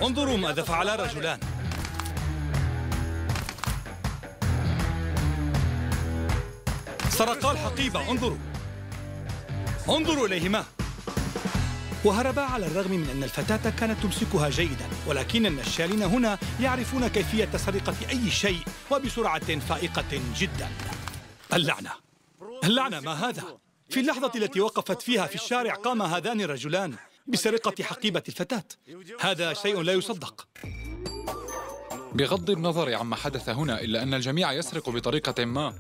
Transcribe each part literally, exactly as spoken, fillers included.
انظروا ماذا فعل الرجلان. سرقا الحقيبة، انظروا انظروا إليهما. وهربا على الرغم من أن الفتاة كانت تمسكها جيدا، ولكن النشالين هنا يعرفون كيفية سرقة أي شيء وبسرعة فائقة جدا. اللعنة اللعنة، ما هذا؟ في اللحظة التي وقفت فيها في الشارع قام هذان الرجلان بسرقة حقيبة الفتاة. هذا شيء لا يصدق. بغض النظر عما حدث هنا، إلا أن الجميع يسرق بطريقة ما.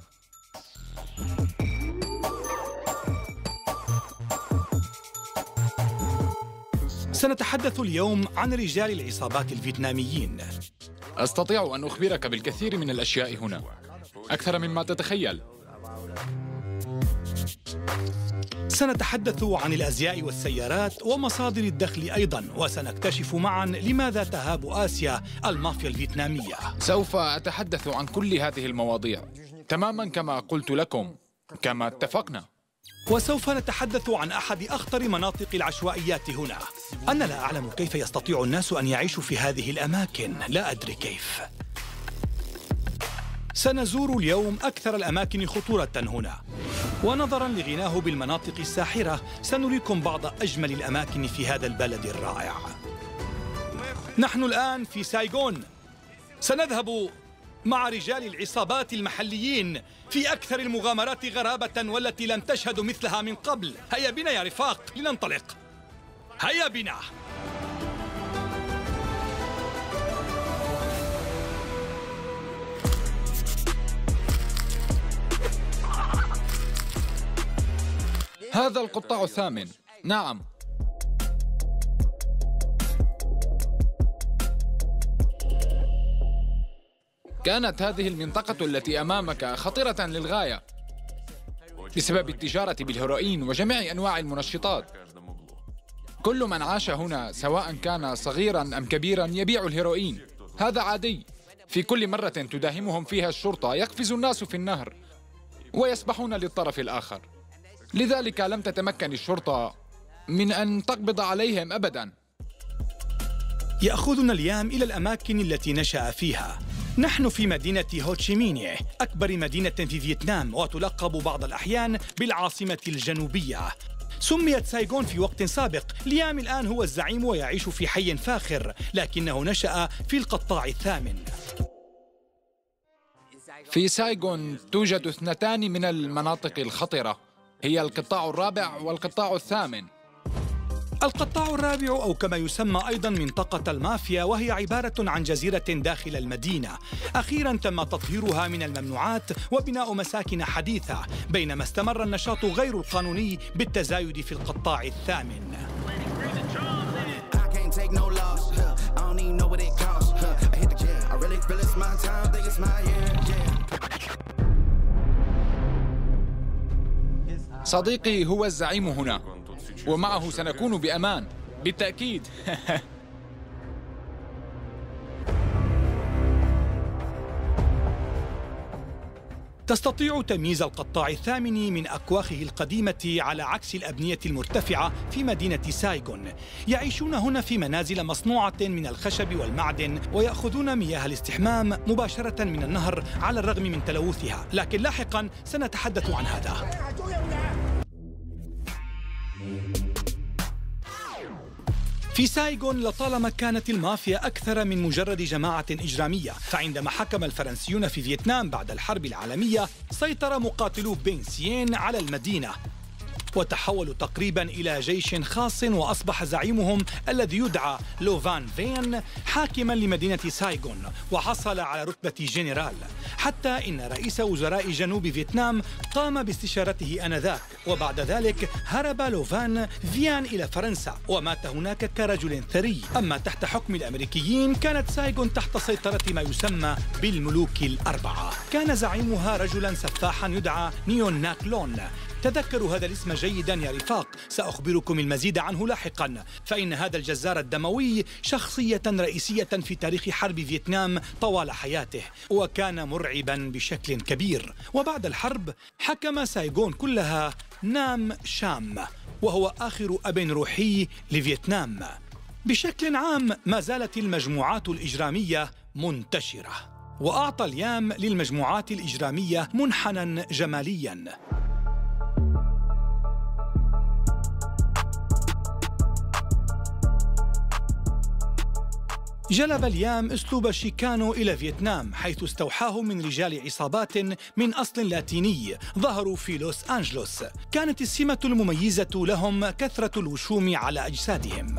سنتحدث اليوم عن رجال العصابات الفيتناميين. أستطيع أن أخبرك بالكثير من الأشياء هنا، أكثر مما تتخيل. سنتحدث عن الأزياء والسيارات ومصادر الدخل أيضاً، وسنكتشف معاً لماذا تهاب آسيا المافيا الفيتنامية. سوف أتحدث عن كل هذه المواضيع تماماً كما قلت لكم، كما اتفقنا. وسوف نتحدث عن أحد أخطر مناطق العشوائيات هنا. أنا لا أعلم كيف يستطيع الناس أن يعيشوا في هذه الأماكن، لا أدري كيف. سنزور اليوم أكثر الأماكن خطورة هنا، ونظراً لغناه بالمناطق الساحرة سنريكم بعض أجمل الأماكن في هذا البلد الرائع. نحن الآن في سايغون. سنذهب مع رجال العصابات المحليين في أكثر المغامرات غرابة والتي لم تشهد مثلها من قبل. هيا بنا يا رفاق، لننطلق. هيا بنا. هذا القطاع الثامن. نعم. كانت هذه المنطقة التي أمامك خطيرة للغاية بسبب التجارة بالهيروين وجميع أنواع المنشطات. كل من عاش هنا سواء كان صغيراً أم كبيراً يبيع الهيروين. هذا عادي. في كل مرة تداهمهم فيها الشرطة يقفز الناس في النهر ويسبحون للطرف الآخر، لذلك لم تتمكن الشرطة من أن تقبض عليهم أبداً. يأخذنا اليوم إلى الأماكن التي نشأ فيها. نحن في مدينة هوتشيميني، أكبر مدينة في فيتنام، وتلقب بعض الأحيان بالعاصمة الجنوبية. سميت سايغون في وقت سابق. ليام الآن هو الزعيم ويعيش في حي فاخر، لكنه نشأ في القطاع الثامن. في سايغون توجد اثنتان من المناطق الخطرة، هي القطاع الرابع والقطاع الثامن. القطاع الرابع، أو كما يسمى أيضاً منطقة المافيا، وهي عبارة عن جزيرة داخل المدينة. أخيراً تم تطهيرها من الممنوعات وبناء مساكن حديثة، بينما استمر النشاط غير القانوني بالتزايد في القطاع الثامن. صديقي هو الزعيم هنا، ومعه سنكون بأمان بالتأكيد. تستطيع تمييز القطاع الثامن من أكواخه القديمة على عكس الأبنية المرتفعة في مدينة سايغون. يعيشون هنا في منازل مصنوعة من الخشب والمعدن، ويأخذون مياه الاستحمام مباشرة من النهر على الرغم من تلوثها، لكن لاحقاً سنتحدث عن هذا. في سايغون لطالما كانت المافيا أكثر من مجرد جماعة إجرامية، فعندما حكم الفرنسيون في فيتنام بعد الحرب العالمية سيطر مقاتلو بين سيين على المدينة وتحولوا تقريبا إلى جيش خاص، وأصبح زعيمهم الذي يدعى لو فان فين حاكما لمدينة سايغون، وحصل على رتبة جنرال، حتى إن رئيس وزراء جنوب فيتنام قام باستشارته آنذاك. وبعد ذلك هرب لو فان فيان إلى فرنسا ومات هناك كرجل ثري. أما تحت حكم الأمريكيين كانت سايغون تحت سيطرة ما يسمى بالملوك الأربعة. كان زعيمها رجلا سفاحا يدعى نيون ناكلون. تذكروا هذا الاسم جيدا يا رفاق، سأخبركم المزيد عنه لاحقا، فإن هذا الجزار الدموي شخصية رئيسية في تاريخ حرب فيتنام طوال حياته، وكان مرعبا بشكل كبير. وبعد الحرب حكم سايغون كلها نام شام، وهو آخر أب روحي لفيتنام. بشكل عام ما زالت المجموعات الإجرامية منتشرة، وأعطى اليام للمجموعات الإجرامية منحنى جمالياً. جلب اليام أسلوب شيكانو إلى فيتنام، حيث استوحاه من رجال عصابات من أصل لاتيني ظهروا في لوس أنجلوس. كانت السمة المميزة لهم كثرة الوشوم على أجسادهم.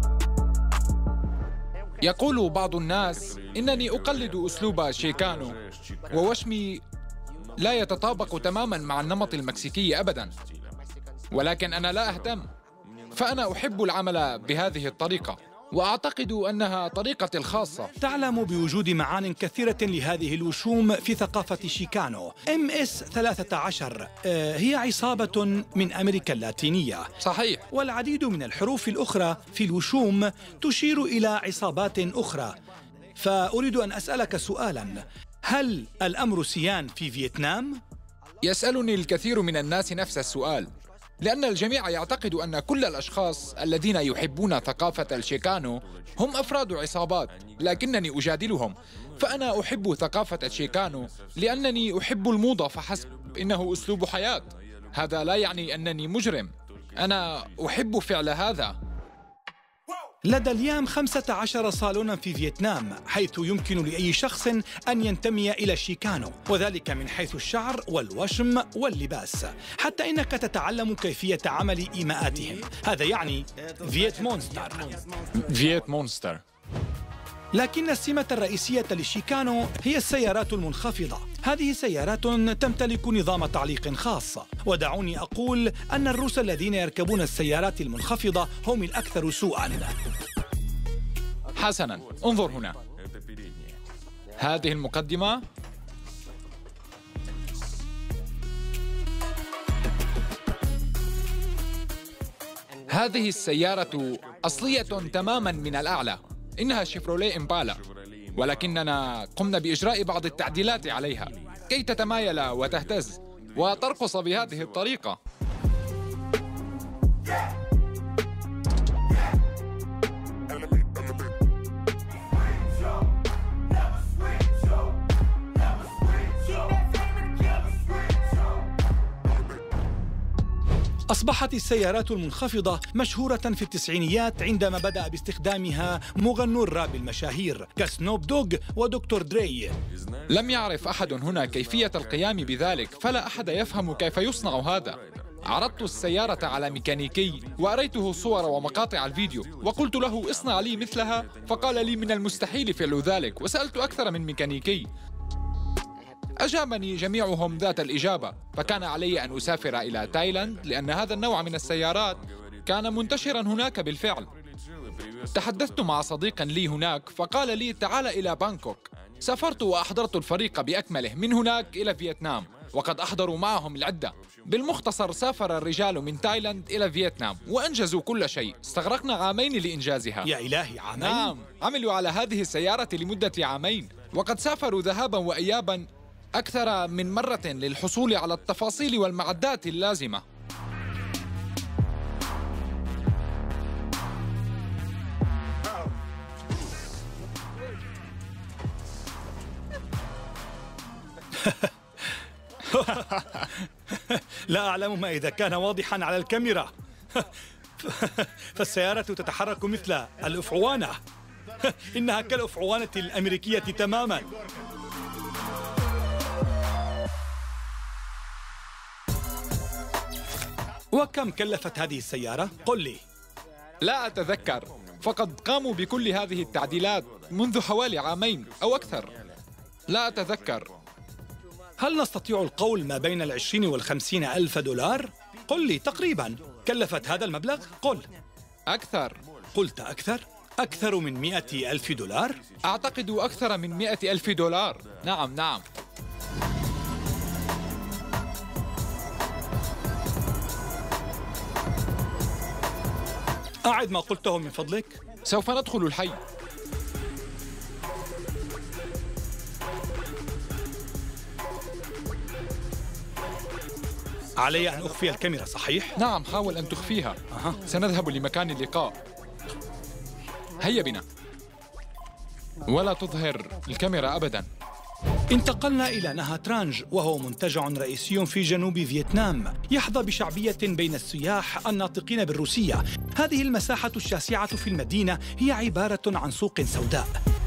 يقول بعض الناس إنني أقلد أسلوب شيكانو، ووشمي لا يتطابق تماماً مع النمط المكسيكي أبداً، ولكن أنا لا أهتم، فأنا أحب العمل بهذه الطريقة، وأعتقد أنها طريقتي الخاصة. تعلم بوجود معان كثيرة لهذه الوشوم في ثقافة شيكانو. إم إس ثلاثة عشر هي عصابة من أمريكا اللاتينية. صحيح. والعديد من الحروف الأخرى في الوشوم تشير إلى عصابات أخرى. فأريد أن أسألك سؤالاً، هل الأمر سيان في فيتنام؟ يسألني الكثير من الناس نفس السؤال، لأن الجميع يعتقد أن كل الأشخاص الذين يحبون ثقافة الشيكانو هم أفراد عصابات، لكنني أجادلهم، فأنا أحب ثقافة الشيكانو لأنني أحب الموضة فحسب. إنه أسلوب حياة، هذا لا يعني أنني مجرم، أنا أحب فعل هذا. لدى اليام خمسة عشر صالونا في فيتنام، حيث يمكن لأي شخص أن ينتمي إلى الشيكانو، وذلك من حيث الشعر والوشم واللباس، حتى إنك تتعلم كيفية عمل إيماءاتهم. هذا يعني فيت مونستر. فيت مونستر. لكن السمة الرئيسية للشيكانو هي السيارات المنخفضة. هذه سيارات تمتلك نظام تعليق خاص، ودعوني أقول أن الروس الذين يركبون السيارات المنخفضة هم الأكثر سوءاً. حسناً، انظر هنا، هذه المقدمة. هذه السيارة أصلية تماماً من الأعلى، إنها شيفروليه إمبالا، ولكننا قمنا بإجراء بعض التعديلات عليها كي تتمايل وتهتز وترقص بهذه الطريقة. أصبحت السيارات المنخفضة مشهورة في التسعينيات عندما بدأ باستخدامها مغنو الراب المشاهير كسنوب دوغ ودكتور دري. لم يعرف أحد هنا كيفية القيام بذلك، فلا أحد يفهم كيف يصنع هذا. عرضت السيارة على ميكانيكي وأريته صور ومقاطع الفيديو وقلت له اصنع لي مثلها، فقال لي من المستحيل فعل ذلك، وسألت أكثر من ميكانيكي، أجابني جميعهم ذات الإجابة، فكان علي أن أسافر إلى تايلاند لأن هذا النوع من السيارات كان منتشراً هناك بالفعل. تحدثت مع صديق لي هناك فقال لي تعال إلى بانكوك. سافرت وأحضرت الفريق بأكمله من هناك إلى فيتنام، وقد أحضروا معهم العدة. بالمختصر سافر الرجال من تايلاند إلى فيتنام وأنجزوا كل شيء. استغرقنا عامين لإنجازها. يا إلهي، عامين؟ نعم، عملوا على هذه السيارة لمدة عامين، وقد سافروا ذهاباً وإياباً أكثر من مرة للحصول على التفاصيل والمعدات اللازمة. لا أعلم ما إذا كان واضحاً على الكاميرا. فالسيارة تتحرك مثل الأفعوانة. إنها كالأفعوانة الأمريكية تماماً. وكم كلفت هذه السيارة؟ قل لي. لا أتذكر، فقد قاموا بكل هذه التعديلات منذ حوالي عامين أو أكثر. لا أتذكر. هل نستطيع القول ما بين العشرين والخمسين ألف دولار؟ قل لي تقريباً كلفت هذا المبلغ؟ قل. أكثر. قلت أكثر؟ أكثر من مئة ألف دولار؟ أعتقد أكثر من مئة ألف دولار. نعم نعم. أعد ما قلته من فضلك. سوف ندخل الحي. علي أن أخفي الكاميرا، صحيح؟ نعم، حاول أن تخفيها. أه. سنذهب لمكان اللقاء. هيا بنا. ولا تظهر الكاميرا أبداً. انتقلنا إلى نها ترانج، وهو منتجع رئيسي في جنوب فيتنام يحظى بشعبية بين السياح الناطقين بالروسية. هذه المساحة الشاسعة في المدينة هي عبارة عن سوق سوداء.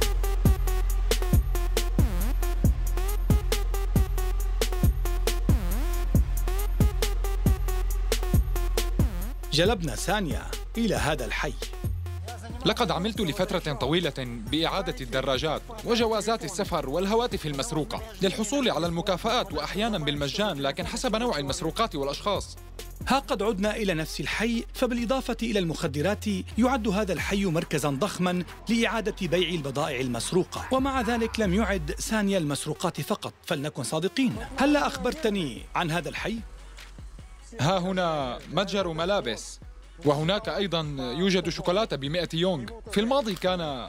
جلبنا سانيا إلى هذا الحي. لقد عملت لفترة طويلة بإعادة الدراجات وجوازات السفر والهواتف المسروقة للحصول على المكافآت وأحيانا بالمجان، لكن حسب نوع المسروقات والأشخاص. ها قد عدنا إلى نفس الحي، فبالإضافة إلى المخدرات يعد هذا الحي مركزاً ضخماً لإعادة بيع البضائع المسروقة، ومع ذلك لم يعد سانيا المسروقات فقط. فلنكن صادقين، هلّا أخبرتني عن هذا الحي؟ ها هنا متجر ملابس، وهناك أيضاً يوجد شوكولاتة بمئة يونغ. في الماضي كان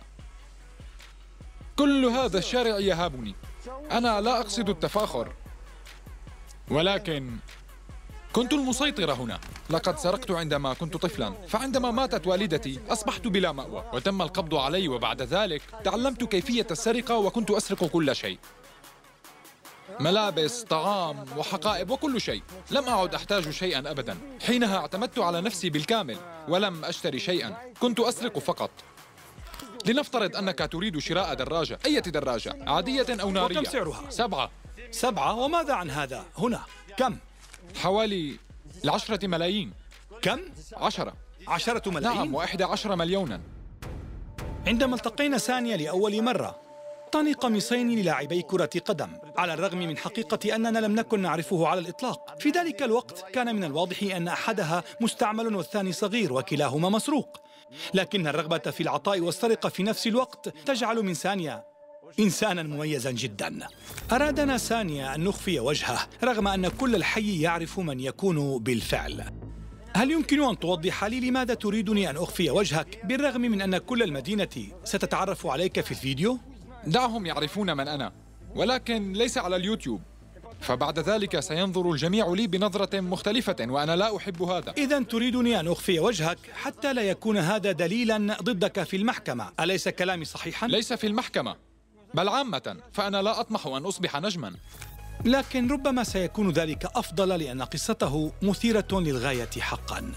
كل هذا الشارع يهابني. أنا لا أقصد التفاخر، ولكن كنت المسيطرة هنا. لقد سرقت عندما كنت طفلاً، فعندما ماتت والدتي أصبحت بلا مأوى وتم القبض علي، وبعد ذلك تعلمت كيفية السرقة وكنت أسرق كل شيء: ملابس، طعام وحقائب وكل شيء. لم أعد أحتاج شيئاً أبداً. حينها اعتمدت على نفسي بالكامل ولم أشتري شيئاً، كنت أسرق فقط. لنفترض أنك تريد شراء دراجة، أي دراجة، عادية أو نارية. وكم سعرها؟ سبعة. سبعة؟ وماذا عن هذا هنا؟ كم؟ حوالي العشرة ملايين. كم؟ عشرة. عشرة ملايين؟ نعم، وإحدى عشر مليوناً. عندما التقينا سانيا لأول مرة أعطاني قميصين للاعبي كرة قدم، على الرغم من حقيقة أننا لم نكن نعرفه على الإطلاق. في ذلك الوقت كان من الواضح أن أحدها مستعمل والثاني صغير وكلاهما مسروق، لكن الرغبة في العطاء والسرقة في نفس الوقت تجعل من سانيا إنساناً مميزاً جداً. أرادنا سانيا أن نخفي وجهه رغم أن كل الحي يعرف من يكون بالفعل. هل يمكن أن توضح لي لماذا تريدني أن أخفي وجهك بالرغم من أن كل المدينة ستتعرف عليك في الفيديو؟ دعهم يعرفون من أنا، ولكن ليس على اليوتيوب، فبعد ذلك سينظر الجميع لي بنظرة مختلفة، وأنا لا أحب هذا. إذن تريدني أن أخفي وجهك حتى لا يكون هذا دليلاً ضدك في المحكمة، أليس كلامي صحيحاً؟ ليس في المحكمة، بل عامة، فأنا لا أطمح أن أصبح نجماً. لكن ربما سيكون ذلك أفضل، لأن قصته مثيرة للغاية حقاً.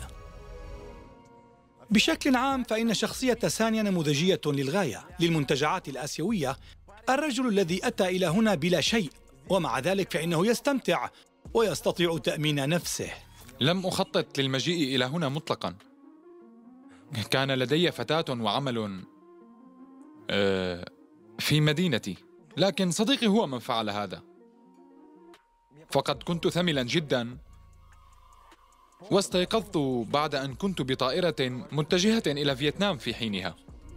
بشكل عام فإن شخصية سانيا نموذجية للغاية للمنتجعات الآسيوية. الرجل الذي أتى إلى هنا بلا شيء، ومع ذلك فإنه يستمتع ويستطيع تأمين نفسه. لم أخطط للمجيء إلى هنا مطلقاً. كان لدي فتاة وعمل في مدينتي، لكن صديقي هو من فعل هذا. فقد كنت ثملا جداً، واستيقظت بعد أن كنت بطائرة متجهة إلى فيتنام في حينها.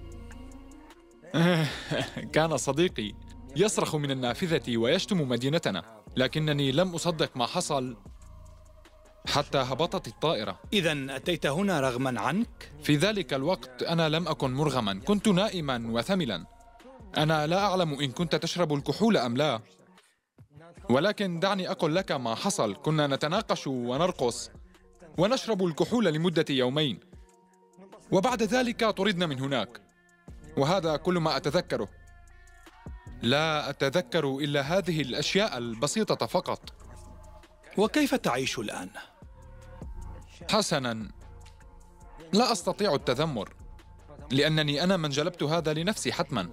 كان صديقي يصرخ من النافذة ويشتم مدينتنا، لكنني لم أصدق ما حصل حتى هبطت الطائرة. إذن أتيت هنا رغما عنك؟ في ذلك الوقت أنا لم أكن مرغما، كنت نائما وثملا. أنا لا أعلم إن كنت تشرب الكحول أم لا، ولكن دعني أقول لك ما حصل. كنا نتناقش ونرقص ونشرب الكحول لمدة يومين، وبعد ذلك طردنا من هناك، وهذا كل ما أتذكره. لا أتذكر إلا هذه الأشياء البسيطة فقط. وكيف تعيش الآن؟ حسناً، لا أستطيع التذمر، لأنني أنا من جلبت هذا لنفسي حتماً.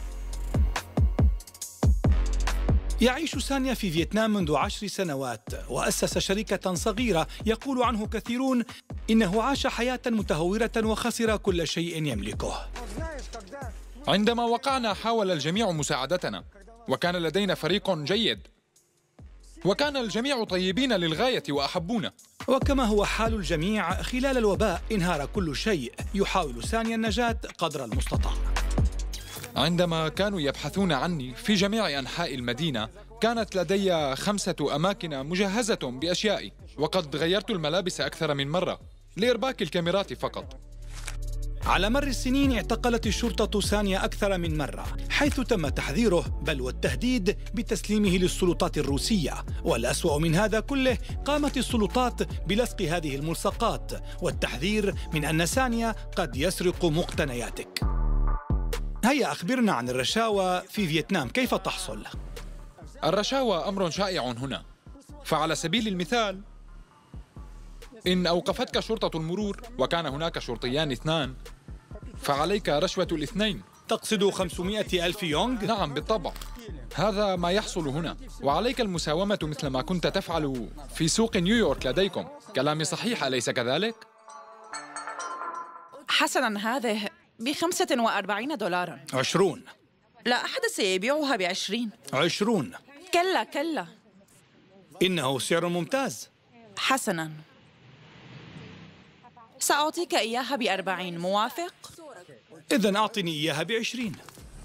يعيش سانيا في فيتنام منذ عشر سنوات، وأسس شركة صغيرة يقول عنه كثيرون إنه عاش حياة متهورة وخسر كل شيء يملكه. عندما وقعنا حاول الجميع مساعدتنا، وكان لدينا فريق جيد، وكان الجميع طيبين للغاية وأحبونا. وكما هو حال الجميع خلال الوباء انهار كل شيء. يحاول سانيا النجاة قدر المستطاع. عندما كانوا يبحثون عني في جميع أنحاء المدينة، كانت لدي خمسة أماكن مجهزة بأشيائي، وقد غيرت الملابس أكثر من مرة لإرباك الكاميرات فقط. على مر السنين اعتقلت الشرطة سانيا أكثر من مرة، حيث تم تحذيره بل والتهديد بتسليمه للسلطات الروسية. والأسوأ من هذا كله، قامت السلطات بلصق هذه الملصقات والتحذير من أن سانيا قد يسرق مقتنياتك. هيا أخبرنا عن الرشاوى في فيتنام، كيف تحصل؟ الرشاوى أمر شائع هنا. فعلى سبيل المثال، إن أوقفتك شرطة المرور وكان هناك شرطيان اثنان، فعليك رشوة الاثنين. تقصد خمسمائة ألف يونغ؟ نعم بالطبع، هذا ما يحصل هنا. وعليك المساومة مثل ما كنت تفعل في سوق نيويورك لديكم. كلامي صحيح أليس كذلك؟ حسناً، هذه بخمسة وأربعين دولارا. عشرون. لا أحد سيبيعها بعشرين. عشرون. كلا كلا، إنه سعر ممتاز. حسناً، سأعطيك إياها بأربعين، موافق؟ إذن أعطني إياها بعشرين.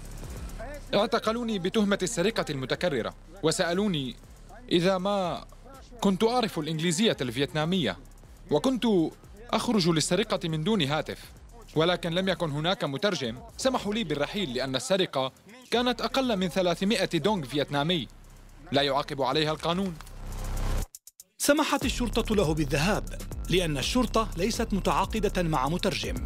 اعتقلوني بتهمة السرقة المتكررة وسألوني إذا ما كنت أعرف الإنجليزية الفيتنامية، وكنت أخرج للسرقة من دون هاتف، ولكن لم يكن هناك مترجم. سمحوا لي بالرحيل لأن السرقة كانت أقل من ثلاثمائة دونغ فيتنامي لا يعاقب عليها القانون. سمحت الشرطة له بالذهاب لأن الشرطة ليست متعاقدة مع مترجم.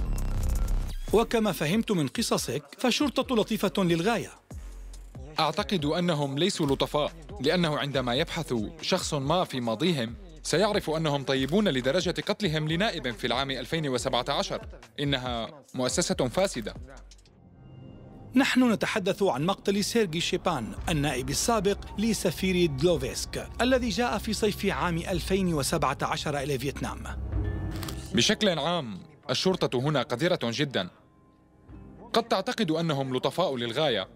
وكما فهمت من قصصك فالشرطة لطيفة للغاية. أعتقد أنهم ليسوا لطفاء، لأنه عندما يبحث شخص ما في ماضيهم سيعرف أنهم طيبون لدرجة قتلهم لنائب في العام ألفين وسبعة عشر. إنها مؤسسة فاسدة. نحن نتحدث عن مقتل سيرجي شيبان، النائب السابق لسفير دلوفسك الذي جاء في صيف عام ألفين وسبعة عشر إلى فيتنام. بشكل عام الشرطة هنا قذرة جدا. قد تعتقد أنهم لطفاء للغاية،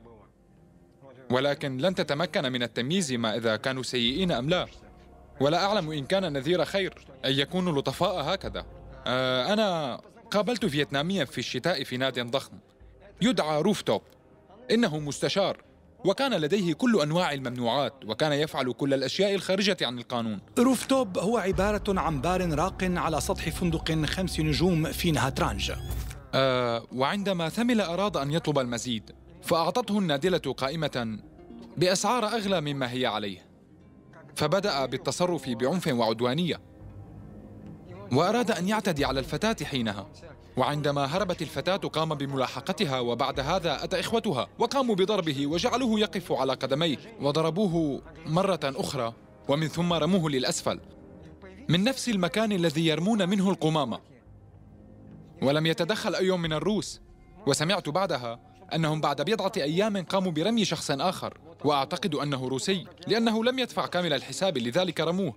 ولكن لن تتمكن من التمييز ما إذا كانوا سيئين أم لا. ولا أعلم إن كان نذير خير أن يكونوا لطفاء هكذا. آه أنا قابلت فيتناميا في الشتاء في ناد ضخم يدعى روفتوب. إنه مستشار وكان لديه كل أنواع الممنوعات، وكان يفعل كل الأشياء الخارجة عن القانون. روفتوب هو عبارة عن بار راق على سطح فندق خمس نجوم في نهاترانج. آه وعندما ثمل أراد أن يطلب المزيد، فأعطته النادلة قائمة بأسعار أغلى مما هي عليه، فبدأ بالتصرف بعنف وعدوانية، وأراد أن يعتدي على الفتاة حينها. وعندما هربت الفتاة قام بملاحقتها، وبعد هذا أتى إخوتها وقاموا بضربه وجعلوه يقف على قدميه، وضربوه مرة أخرى، ومن ثم رموه للأسفل من نفس المكان الذي يرمون منه القمامة. ولم يتدخل أي من الروس. وسمعت بعدها أنهم بعد بضعة أيام قاموا برمي شخص آخر، وأعتقد أنه روسي لأنه لم يدفع كامل الحساب لذلك رموه.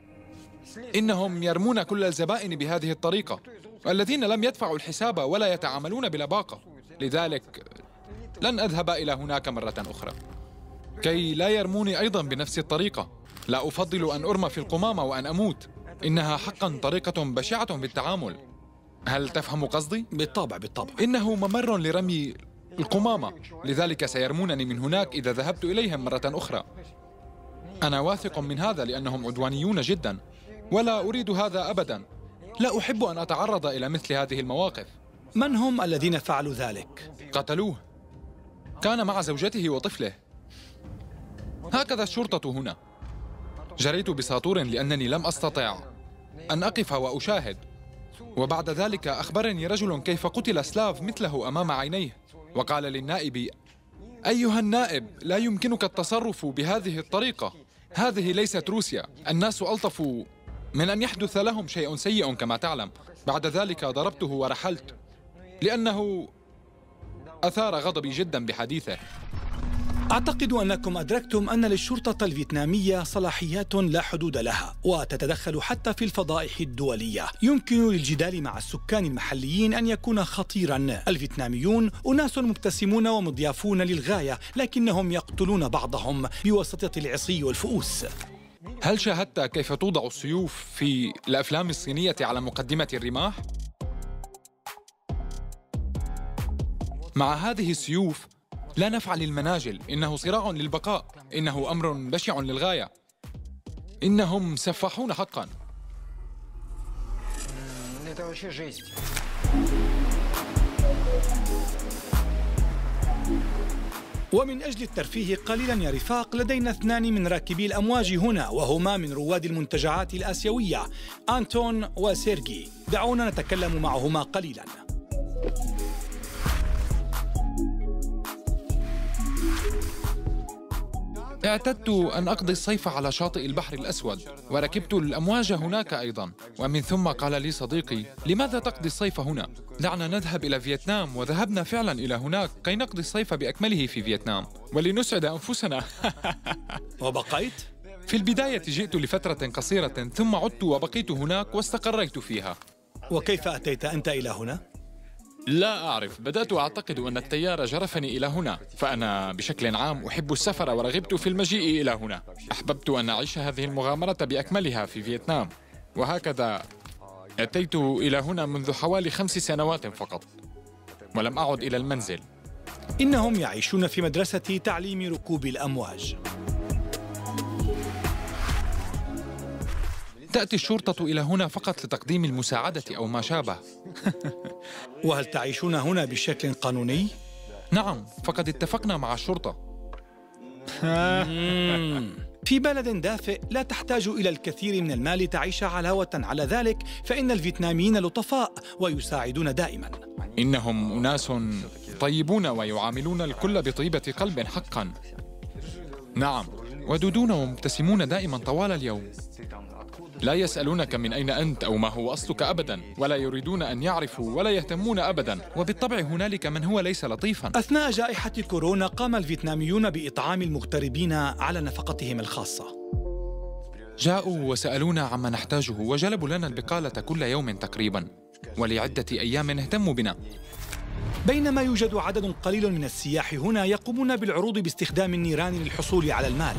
إنهم يرمون كل الزبائن بهذه الطريقة، والذين لم يدفعوا الحساب ولا يتعاملون بلباقة. لذلك لن أذهب إلى هناك مرة أخرى كي لا يرموني أيضا بنفس الطريقة. لا أفضل أن أرمى في القمامة وأن أموت. إنها حقا طريقة بشعة في التعامل. هل تفهم قصدي؟ بالطبع بالطبع. إنه ممر لرمي القمامة، لذلك سيرمونني من هناك إذا ذهبت إليهم مرة أخرى. أنا واثق من هذا لأنهم عدوانيون جدا، ولا أريد هذا أبدا. لا أحب أن أتعرض إلى مثل هذه المواقف. من هم الذين فعلوا ذلك؟ قتلوه. كان مع زوجته وطفله. هكذا الشرطة هنا. جريت بساطور لأنني لم أستطع أن أقف وأشاهد، وبعد ذلك أخبرني رجل كيف قتل سلاف مثله أمام عينيه، وقال للنائب: أيها النائب، لا يمكنك التصرف بهذه الطريقة. هذه ليست روسيا. الناس ألطف من أن يحدث لهم شيء سيء كما تعلم. بعد ذلك ضربته ورحلت لأنه أثار غضبي جدا بحديثه. أعتقد أنكم أدركتم أن للشرطة الفيتنامية صلاحيات لا حدود لها، وتتدخل حتى في الفضائح الدولية. يمكن للجدال مع السكان المحليين أن يكون خطيرا. الفيتناميون أناس مبتسمون ومضيافون للغاية، لكنهم يقتلون بعضهم بواسطة العصي والفؤوس. هل شاهدت كيف توضع السيوف في الأفلام الصينية على مقدمة الرماح؟ مع هذه السيوف لا نفعل المناجل. إنه صراع للبقاء. إنه أمر بشع للغاية. إنهم سفاحون حقا. ومن أجل الترفيه قليلا يا رفاق، لدينا اثنان من راكبي الأمواج هنا، وهما من رواد المنتجعات الآسيوية، أنتون وسيرجي. دعونا نتكلم معهما قليلا. اعتدت أن أقضي الصيف على شاطئ البحر الأسود، وركبت الأمواج هناك أيضاً. ومن ثم قال لي صديقي: لماذا تقضي الصيف هنا؟ دعنا نذهب إلى فيتنام. وذهبنا فعلاً إلى هناك كي نقضي الصيف بأكمله في فيتنام ولنسعد أنفسنا. وبقيت؟ في البداية جئت لفترة قصيرة، ثم عدت وبقيت هناك واستقريت فيها. وكيف أتيت أنت إلى هنا؟ لا أعرف، بدأت أعتقد أن التيار جرفني إلى هنا، فأنا بشكل عام أحب السفر ورغبت في المجيء إلى هنا. أحببت أن أعيش هذه المغامرة بأكملها في فيتنام، وهكذا أتيت إلى هنا منذ حوالي خمس سنوات فقط، ولم أعد إلى المنزل. إنهم يعيشون في مدرسة تعليم ركوب الأمواج. تأتي الشرطة إلى هنا فقط لتقديم المساعدة أو ما شابه. وهل تعيشون هنا بشكل قانوني؟ نعم، فقد اتفقنا مع الشرطة. في بلد دافئ لا تحتاج إلى الكثير من المال تعيش علاوة على ذلك، فإن الفيتناميين لطفاء ويساعدون دائما. إنهم أناس طيبون ويعاملون الكل بطيبة قلب حقا. نعم، ودودون ومبتسمون دائما طوال اليوم. لا يسألونك من أين أنت أو ما هو أصلك أبدا، ولا يريدون أن يعرفوا ولا يهتمون أبدا. وبالطبع هنالك من هو ليس لطيفا. أثناء جائحة كورونا قام الفيتناميون بإطعام المغتربين على نفقتهم الخاصة. جاءوا وسألونا عما نحتاجه، وجلبوا لنا البقالة كل يوم تقريبا، ولعدة أيام اهتموا بنا. بينما يوجد عدد قليل من السياح هنا يقومون بالعروض باستخدام النيران للحصول على المال.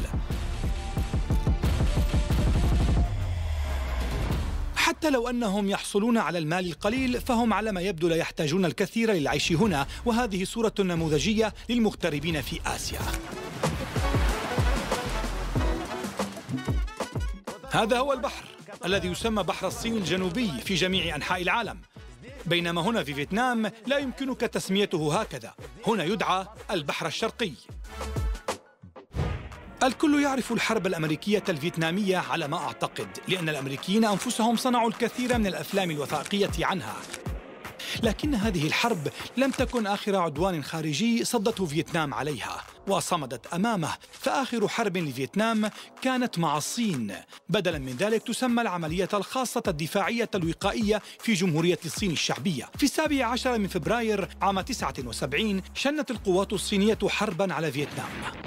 حتى لو أنهم يحصلون على المال القليل، فهم على ما يبدو لا يحتاجون الكثير للعيش هنا، وهذه صورة نموذجية للمغتربين في آسيا. هذا هو البحر الذي يسمى بحر الصين الجنوبي في جميع أنحاء العالم، بينما هنا في فيتنام لا يمكنك تسميته هكذا، هنا يدعى البحر الشرقي. الكل يعرف الحرب الأمريكية الفيتنامية على ما أعتقد، لأن الأمريكيين أنفسهم صنعوا الكثير من الأفلام الوثائقية عنها. لكن هذه الحرب لم تكن آخر عدوان خارجي صدته فيتنام عليها وصمدت أمامه، فآخر حرب لفيتنام كانت مع الصين. بدلاً من ذلك تسمى العملية الخاصة الدفاعية الوقائية في جمهورية الصين الشعبية. في السابع عشر من فبراير عام تسعة وسبعين شنت القوات الصينية حرباً على فيتنام.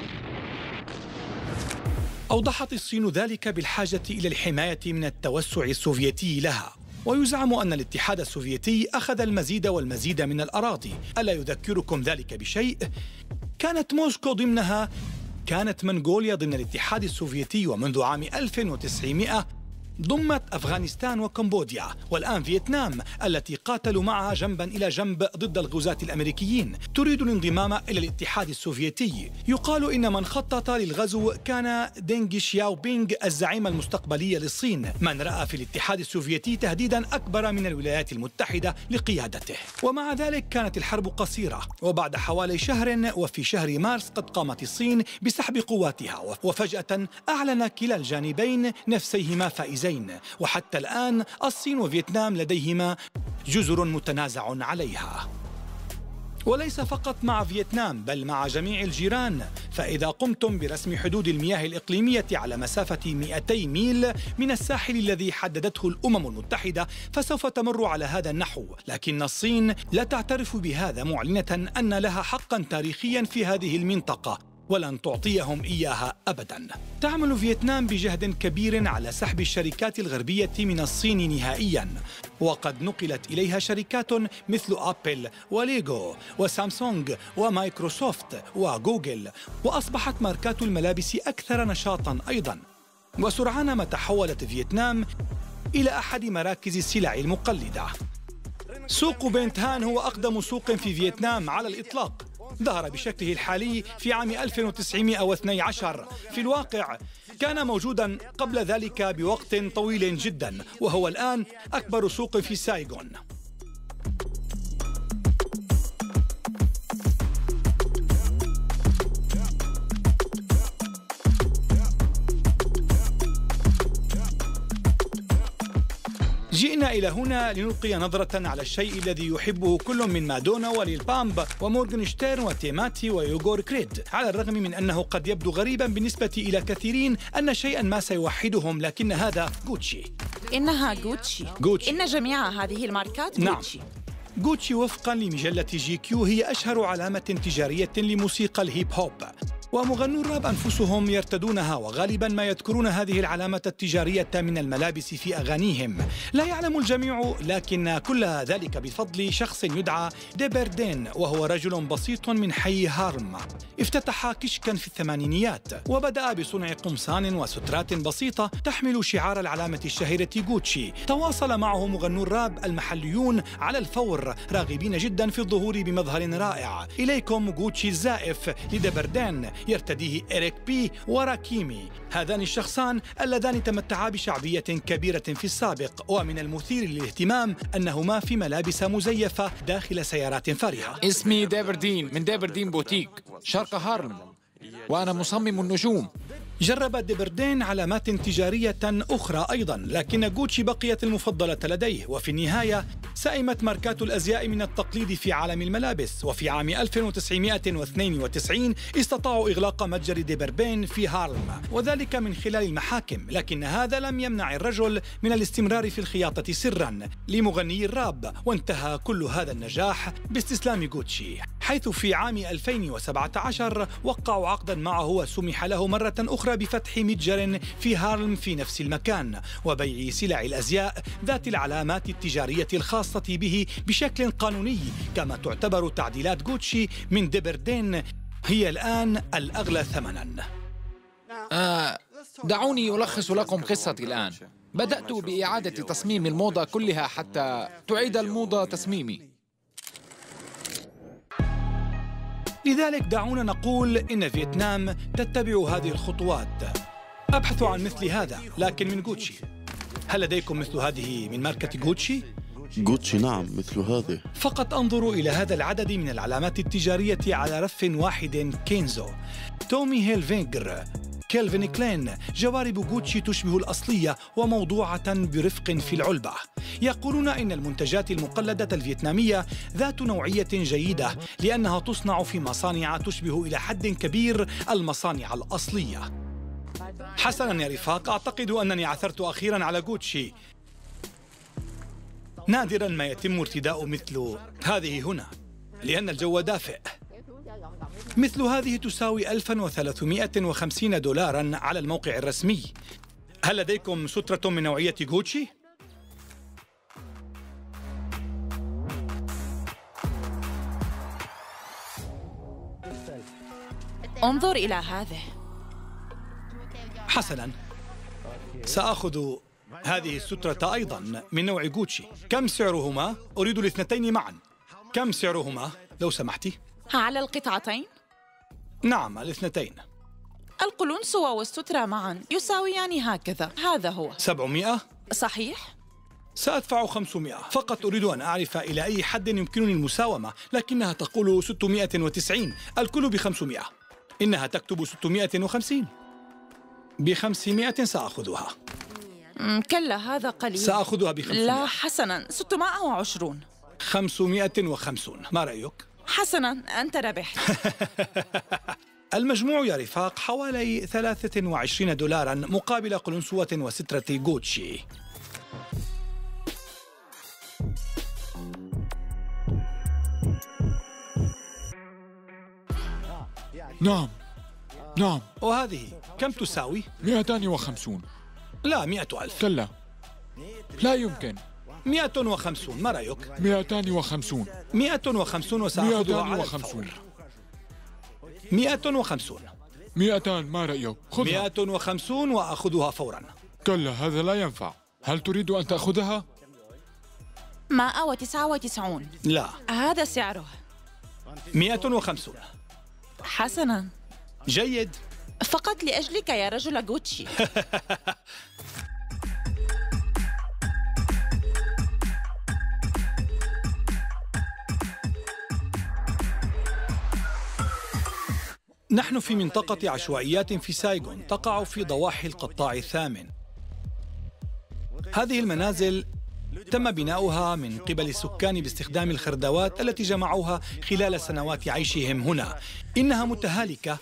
أوضحت الصين ذلك بالحاجة إلى الحماية من التوسع السوفيتي لها، ويزعم أن الاتحاد السوفيتي أخذ المزيد والمزيد من الأراضي. ألا يذكركم ذلك بشيء؟ كانت موسكو ضمنها، كانت منغوليا ضمن الاتحاد السوفيتي، ومنذ عام ألف وتسعمائة ضمت أفغانستان وكمبوديا، والآن فيتنام التي قاتلوا معها جنباً إلى جنب ضد الغزاة الأمريكيين تريد الانضمام إلى الاتحاد السوفيتي. يقال إن من خطط للغزو كان دينغ شياو بينغ الزعيم المستقبلي للصين، من رأى في الاتحاد السوفيتي تهديداً أكبر من الولايات المتحدة لقيادته. ومع ذلك كانت الحرب قصيرة، وبعد حوالي شهر وفي شهر مارس قد قامت الصين بسحب قواتها، وفجأة أعلن كلا الجانبين نفسيهما فائزين. وحتى الآن الصين وفيتنام لديهما جزر متنازع عليها، وليس فقط مع فيتنام بل مع جميع الجيران. فإذا قمتم برسم حدود المياه الإقليمية على مسافة مئتي ميل من الساحل الذي حددته الأمم المتحدة فسوف تمر على هذا النحو، لكن الصين لا تعترف بهذا، معلنة أن لها حقا تاريخيا في هذه المنطقة ولن تعطيهم إياها أبداً. تعمل فيتنام بجهد كبير على سحب الشركات الغربية من الصين نهائياً، وقد نقلت إليها شركات مثل أبل وليغو وسامسونج ومايكروسوفت وجوجل، وأصبحت ماركات الملابس أكثر نشاطاً أيضاً. وسرعان ما تحولت فيتنام إلى أحد مراكز السلع المقلدة. سوق بنت هان هو أقدم سوق في فيتنام على الإطلاق، ظهر بشكله الحالي في عام ألف وتسعمائة واثني عشر. في الواقع كان موجوداً قبل ذلك بوقت طويل جداً، وهو الآن أكبر سوق في سايغون. جئنا إلى هنا لنلقي نظرة على الشيء الذي يحبه كل من مادونا وليل بامب ومورغنشتيرن وتيماتي ويوغور كريد، على الرغم من أنه قد يبدو غريبا بالنسبة إلى كثيرين أن شيئا ما سيوحدهم، لكن هذا غوتشي. إنها غوتشي. غوتشي. إن جميع هذه الماركات نعم. غوتشي. غوتشي وفقا لمجلة جي كيو هي أشهر علامة تجارية لموسيقى الهيب هوب، ومغنو الراب أنفسهم يرتدونها، وغالبا ما يذكرون هذه العلامة التجارية من الملابس في أغانيهم. لا يعلم الجميع، لكن كل ذلك بفضل شخص يدعى ديبردين، وهو رجل بسيط من حي هارلم. افتتح كشكا في الثمانينيات وبدأ بصنع قمصان وسترات بسيطة تحمل شعار العلامة الشهيرة غوتشي. تواصل معه مغنو الراب المحليون على الفور، راغبين جدا في الظهور بمظهر رائع. إليكم غوتشي الزائف لديبردين يرتديه إريك بي وراكيمي، هذان الشخصان اللذان تمتعا بشعبية كبيرة في السابق، ومن المثير للاهتمام أنهما في ملابس مزيفة داخل سيارات فارهة. اسمي ديبردين من ديبردين بوتيك شرق هارلم، وأنا مصمم النجوم. جرب ديبردين علامات تجارية أخرى أيضا، لكن غوتشي بقيت المفضلة لديه. وفي النهاية سئمت ماركات الأزياء من التقليد في عالم الملابس، وفي عام ألف وتسعمائة واثنين وتسعين استطاعوا إغلاق متجر ديبردين في هارلم، وذلك من خلال المحاكم. لكن هذا لم يمنع الرجل من الاستمرار في الخياطة سرا لمغني الراب، وانتهى كل هذا النجاح باستسلام غوتشي، حيث في عام ألفين وسبعة عشر وقعوا عقدا معه وسمح له مرة أخرى بفتح متجر في هارلم في نفس المكان وبيع سلع الأزياء ذات العلامات التجارية الخاصة به بشكل قانوني. كما تعتبر تعديلات غوتشي من ديبردين هي الآن الأغلى ثمناً. آه دعوني ألخص لكم قصتي الآن. بدأت بإعادة تصميم الموضة كلها حتى تعيد الموضة تصميمي. لذلك دعونا نقول إن فيتنام تتبع هذه الخطوات. أبحث عن مثل هذا لكن من غوتشي. هل لديكم مثل هذه من ماركة غوتشي؟ غوتشي نعم، مثل هذه. فقط انظروا إلى هذا العدد من العلامات التجارية على رف واحد. كينزو، تومي هيلفينغر، كيلفين كلين. جوارب غوتشي تشبه الأصلية وموضوعة برفق في العلبة. يقولون إن المنتجات المقلدة الفيتنامية ذات نوعية جيدة لأنها تصنع في مصانع تشبه إلى حد كبير المصانع الأصلية. حسناً يا رفاق، أعتقد أنني عثرت أخيراً على غوتشي. نادراً ما يتم ارتداء مثل هذه هنا لأن الجو دافئ. مثل هذه تساوي ألف وثلاثمائة وخمسين دولاراً على الموقع الرسمي. هل لديكم سترة من نوعية غوتشي؟ انظر إلى هذه. حسناً، سأخذ هذه السترة أيضاً من نوع غوتشي. كم سعرهما؟ أريد الاثنتين معاً. كم سعرهما لو سمحتي؟ على القطعتين؟ نعم، الاثنتين. القلنسوة والسترة معا يساويان هكذا. هذا هو سبعمائة. صحيح؟ سأدفع خمسمائة. فقط أريد أن أعرف إلى أي حد يمكنني المساومة، لكنها تقول ستمائة وتسعين، الكل بخمسمائة. إنها تكتب ستمائة وخمسين. بخمسمائة سأخذها. كلا، هذا قليل. سأخذها بخمسمائة. لا حسناً، ستمائة وعشرون. خمسمائة وخمسون، ما رأيك؟ حسناً، أنت ربحت. المجموع يا رفاق حوالي ثلاثة وعشرين دولاراً مقابل قلنسوة وسترة غوتشي. نعم نعم. وهذه كم تساوي؟ مئتان وخمسون. لا، مئة ألف. كلا، لا يمكن. مئة وخمسون، ما رأيك؟ مئتان وخمسون. مئة وخمسون وسأخذها على وخمسون. مئة وخمسون. مئتان، ما رأيك؟ خذها. مئة وخمسون وأخذها فوراً. كلا، هذا لا ينفع. هل تريد أن تأخذها؟ مائة وتسعة وتسعون. لا، هذا سعره. مئة وخمسون. حسناً. جيد. فقط لأجلك يا رجل غوتشي. نحن في منطقة عشوائيات في سايغون تقع في ضواحي القطاع الثامن. هذه المنازل تم بناؤها من قبل السكان باستخدام الخردوات التي جمعوها خلال سنوات عيشهم هنا. إنها متهالكة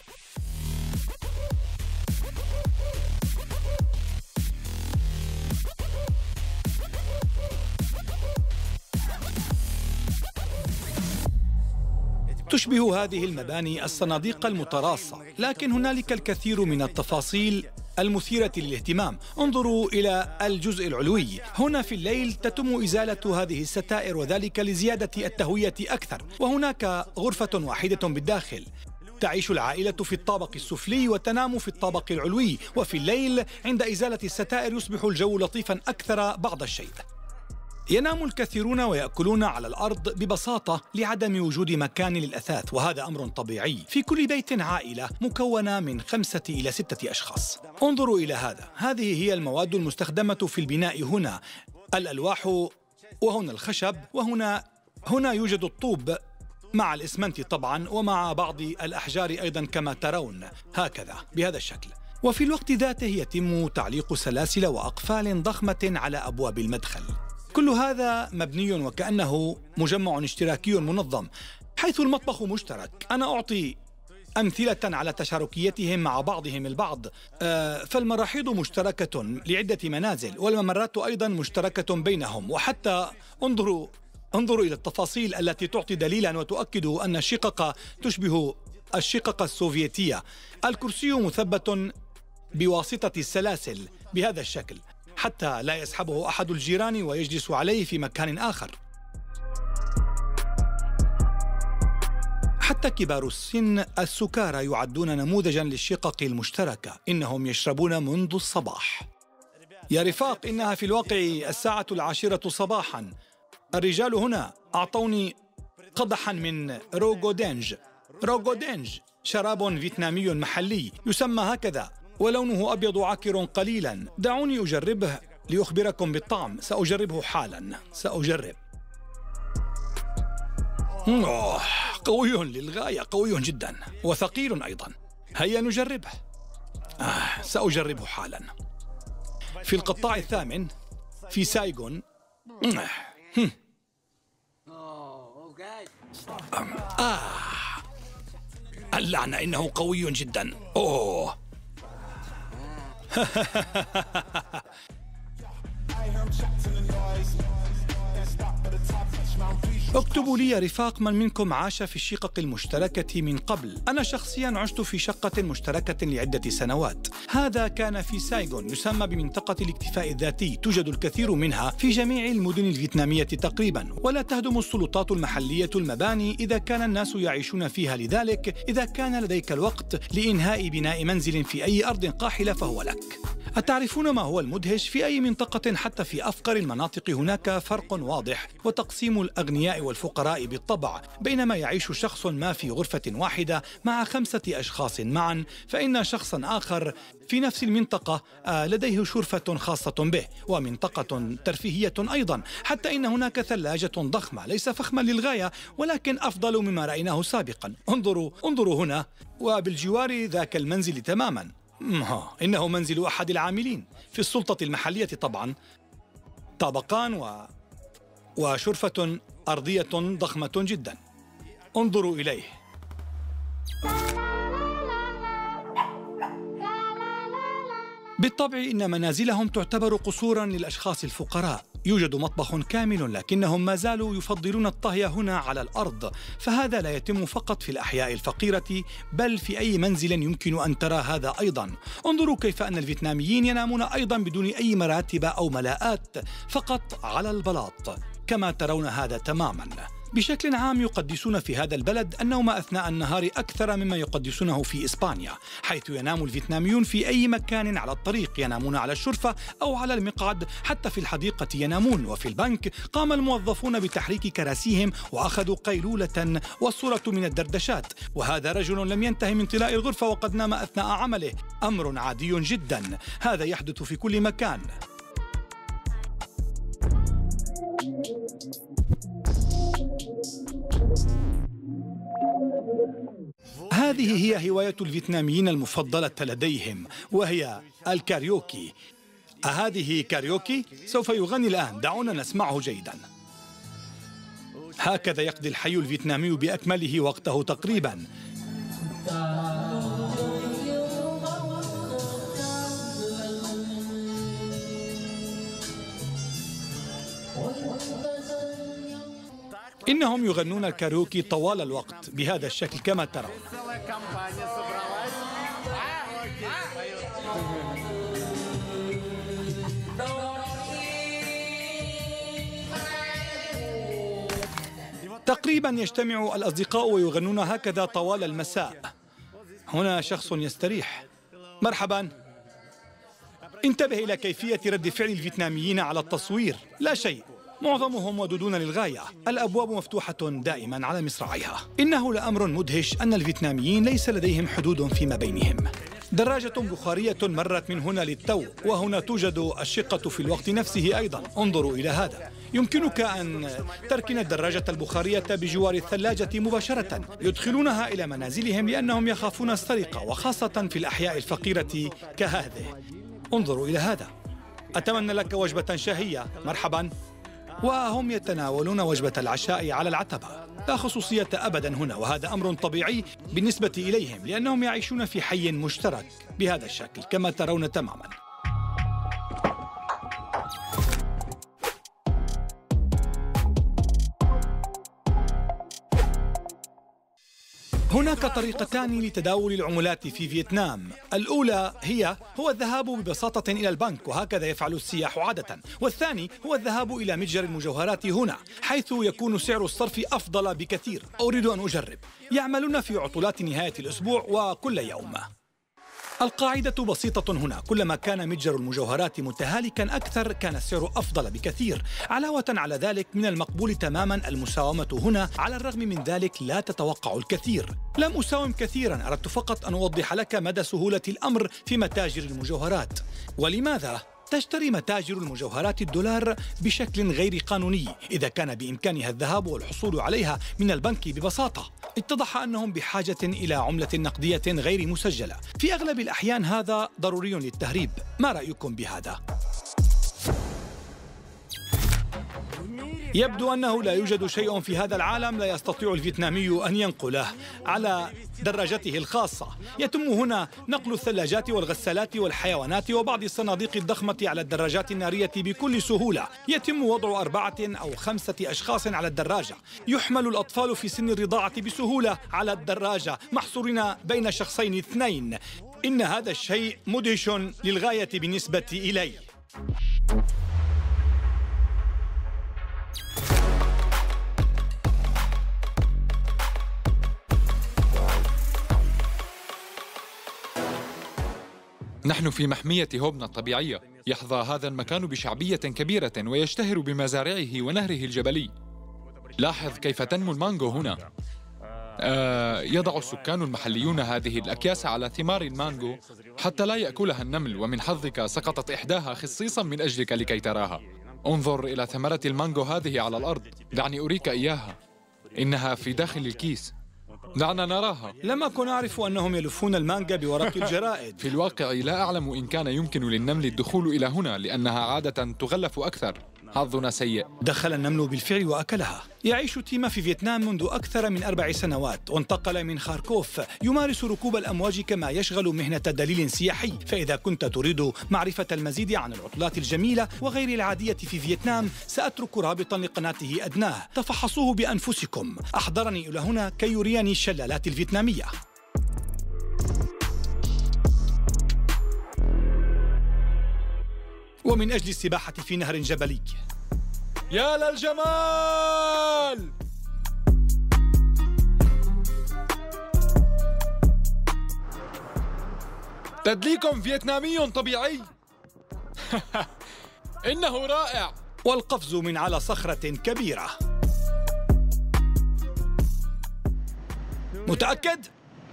تشبه هذه المباني الصناديق المتراصة، لكن هنالك الكثير من التفاصيل المثيرة للاهتمام. انظروا إلى الجزء العلوي. هنا في الليل تتم إزالة هذه الستائر، وذلك لزيادة التهوية أكثر. وهناك غرفة واحدة بالداخل. تعيش العائلة في الطابق السفلي وتنام في الطابق العلوي، وفي الليل عند إزالة الستائر يصبح الجو لطيفا أكثر بعض الشيء. ينام الكثيرون ويأكلون على الأرض ببساطة لعدم وجود مكان للأثاث، وهذا أمر طبيعي. في كل بيت عائلة مكونة من خمسة إلى ستة أشخاص. انظروا إلى هذا. هذه هي المواد المستخدمة في البناء هنا. الألواح، وهنا الخشب، وهنا هنا يوجد الطوب مع الإسمنت طبعا، ومع بعض الأحجار أيضا كما ترون، هكذا بهذا الشكل. وفي الوقت ذاته يتم تعليق سلاسل وأقفال ضخمة على أبواب المدخل. كل هذا مبني وكأنه مجمع اشتراكي منظم، حيث المطبخ مشترك. أنا أعطي أمثلة على تشاركيتهم مع بعضهم البعض. فالمراحيض مشتركة لعدة منازل، والممرات أيضا مشتركة بينهم. وحتى انظروا انظروا إلى التفاصيل التي تعطي دليلا وتؤكد أن الشقق تشبه الشقق السوفيتية. الكرسي مثبت بواسطة السلاسل بهذا الشكل حتى لا يسحبه أحد الجيران ويجلس عليه في مكان آخر. حتى كبار السن السكارى يعدون نموذجا للشقق المشتركة. إنهم يشربون منذ الصباح. يا رفاق، إنها في الواقع الساعة العاشرة صباحا. الرجال هنا أعطوني قدحا من روغودينج. روغودينج شراب فيتنامي محلي يسمى هكذا، ولونه أبيض عاكر قليلا. دعوني أجربه لأخبركم بالطعم. سأجربه حالا. سأجرب. أوه، قوي للغاية، قوي جدا، وثقيل أيضا. هيا نجربه. آه، سأجربه حالا. في القطاع الثامن في سايغون. آه، اللعنة، إنه قوي جدا. أوه. اكتبوا لي يا رفاق من منكم عاش في الشقق المشتركة من قبل. أنا شخصيا عشت في شقة مشتركة لعدة سنوات. هذا كان في سايغون، يسمى بمنطقة الاكتفاء الذاتي. توجد الكثير منها في جميع المدن الفيتنامية تقريبا، ولا تهدم السلطات المحلية المباني إذا كان الناس يعيشون فيها. لذلك إذا كان لديك الوقت لإنهاء بناء منزل في أي أرض قاحلة فهو لك. أتعرفون ما هو المدهش؟ في أي منطقة حتى في أفقر المناطق هناك فرق واضح وتقسيم الأغنياء والفقراء بالطبع. بينما يعيش شخص ما في غرفة واحدة مع خمسة أشخاص معا، فإن شخصا آخر في نفس المنطقة لديه شرفة خاصة به ومنطقة ترفيهية أيضا. حتى إن هناك ثلاجة ضخمة، ليس فخما للغاية ولكن أفضل مما رأيناه سابقا. انظروا انظروا هنا، وبالجوار ذاك المنزل تماما. إنه منزل أحد العاملين في السلطة المحلية طبعا. طابقان و... وشرفة أرضية ضخمة جدا. انظروا إليه. بالطبع إن منازلهم تعتبر قصورا للأشخاص الفقراء. يوجد مطبخ كامل، لكنهم ما زالوا يفضلون الطهي هنا على الأرض. فهذا لا يتم فقط في الأحياء الفقيرة، بل في أي منزل يمكن أن ترى هذا أيضا. انظروا كيف أن الفيتناميين ينامون أيضا بدون أي مراتب أو ملاءات، فقط على البلاط كما ترون هذا تماما. بشكل عام يقدسون في هذا البلد النوم أثناء النهار أكثر مما يقدسونه في إسبانيا، حيث ينام الفيتناميون في أي مكان على الطريق. ينامون على الشرفة أو على المقعد، حتى في الحديقة ينامون. وفي البنك قام الموظفون بتحريك كراسيهم وأخذوا قيلولة، والصورة من الدردشات. وهذا رجل لم ينتهي من طلاء الغرفة وقد نام أثناء عمله. أمر عادي جدا، هذا يحدث في كل مكان. هذه هي هواية الفيتناميين المفضلة لديهم، وهي الكاريوكي. أهذه كاريوكي؟ سوف يغني الآن، دعونا نسمعه جيدا. هكذا يقضي الحي الفيتنامي بأكمله وقته تقريبا. إنهم يغنون الكاروكي طوال الوقت بهذا الشكل كما ترون. تقريبا يجتمع الأصدقاء ويغنون هكذا طوال المساء. هنا شخص يستريح. مرحبا. انتبه إلى كيفية رد فعل الفيتناميين على التصوير. لا شيء، معظمهم ودودون للغاية. الأبواب مفتوحة دائما على مصراعيها. إنه لأمر مدهش أن الفيتناميين ليس لديهم حدود فيما بينهم. دراجة بخارية مرت من هنا للتو، وهنا توجد الشقة في الوقت نفسه أيضا. انظروا إلى هذا. يمكنك أن تركن الدراجة البخارية بجوار الثلاجة مباشرة. يدخلونها إلى منازلهم لأنهم يخافون السرقة، وخاصة في الأحياء الفقيرة كهذه. انظروا إلى هذا. أتمنى لك وجبة شهية. مرحبا. وهم يتناولون وجبة العشاء على العتبة. لا خصوصية أبدا هنا، وهذا أمر طبيعي بالنسبة إليهم لأنهم يعيشون في حي مشترك بهذا الشكل كما ترون تماما. هناك طريقتان لتداول العملات في فيتنام. الأولى هي هو الذهاب ببساطة إلى البنك، وهكذا يفعل السياح عادة. والثاني هو الذهاب إلى متجر المجوهرات هنا، حيث يكون سعر الصرف أفضل بكثير. أريد أن أجرب. يعملون في عطلات نهاية الأسبوع وكل يوم. القاعدة بسيطة هنا، كلما كان متجر المجوهرات متهالكا أكثر كان السعر أفضل بكثير. علاوة على ذلك من المقبول تماما المساومة هنا. على الرغم من ذلك لا تتوقع الكثير. لم أساوم كثيرا، أردت فقط أن أوضح لك مدى سهولة الأمر في متاجر المجوهرات. ولماذا تشتري متاجر المجوهرات الدولار بشكل غير قانوني إذا كان بإمكانها الذهاب والحصول عليها من البنك ببساطة؟ اتضح أنهم بحاجة إلى عملة نقدية غير مسجلة. في أغلب الأحيان هذا ضروري للتهريب. ما رأيكم بهذا؟ يبدو أنه لا يوجد شيء في هذا العالم لا يستطيع الفيتنامي أن ينقله على دراجته الخاصة. يتم هنا نقل الثلاجات والغسالات والحيوانات وبعض الصناديق الضخمة على الدراجات النارية بكل سهولة. يتم وضع أربعة أو خمسة أشخاص على الدراجة. يحمل الأطفال في سن الرضاعة بسهولة على الدراجة، محصورين بين شخصين اثنين. إن هذا الشيء مدهش للغاية بالنسبة إلي. نحن في محمية هوبنا الطبيعية. يحظى هذا المكان بشعبية كبيرة ويشتهر بمزارعه ونهره الجبلي. لاحظ كيف تنمو المانجو هنا. آه يضع السكان المحليون هذه الأكياس على ثمار المانجو حتى لا يأكلها النمل، ومن حظك سقطت إحداها خصيصا من أجلك لكي تراها. انظر إلى ثمرة المانجو هذه على الأرض. دعني أريك إياها. إنها في داخل الكيس. دعنا نراها. لم أكن أعرف أنهم يلفون المانجا بورق الجرائد. في الواقع لا أعلم إن كان يمكن للنمل الدخول إلى هنا، لأنها عادة تغلف أكثر. حظنا سيء. دخل النمل بالفعل وأكلها. يعيش تيما في فيتنام منذ أكثر من أربع سنوات، وانتقل من خاركوف. يمارس ركوب الأمواج كما يشغل مهنة دليل سياحي. فإذا كنت تريد معرفة المزيد عن العطلات الجميلة وغير العادية في فيتنام، سأترك رابطا لقناته أدناه. تفحصوه بأنفسكم. أحضرني إلى هنا كي يريني الشلالات الفيتنامية. ومن أجل السباحة في نهر جبلي. يا للجمال! تدليك فيتنامي طبيعي. إنه رائع. والقفز من على صخرة كبيرة. متأكد؟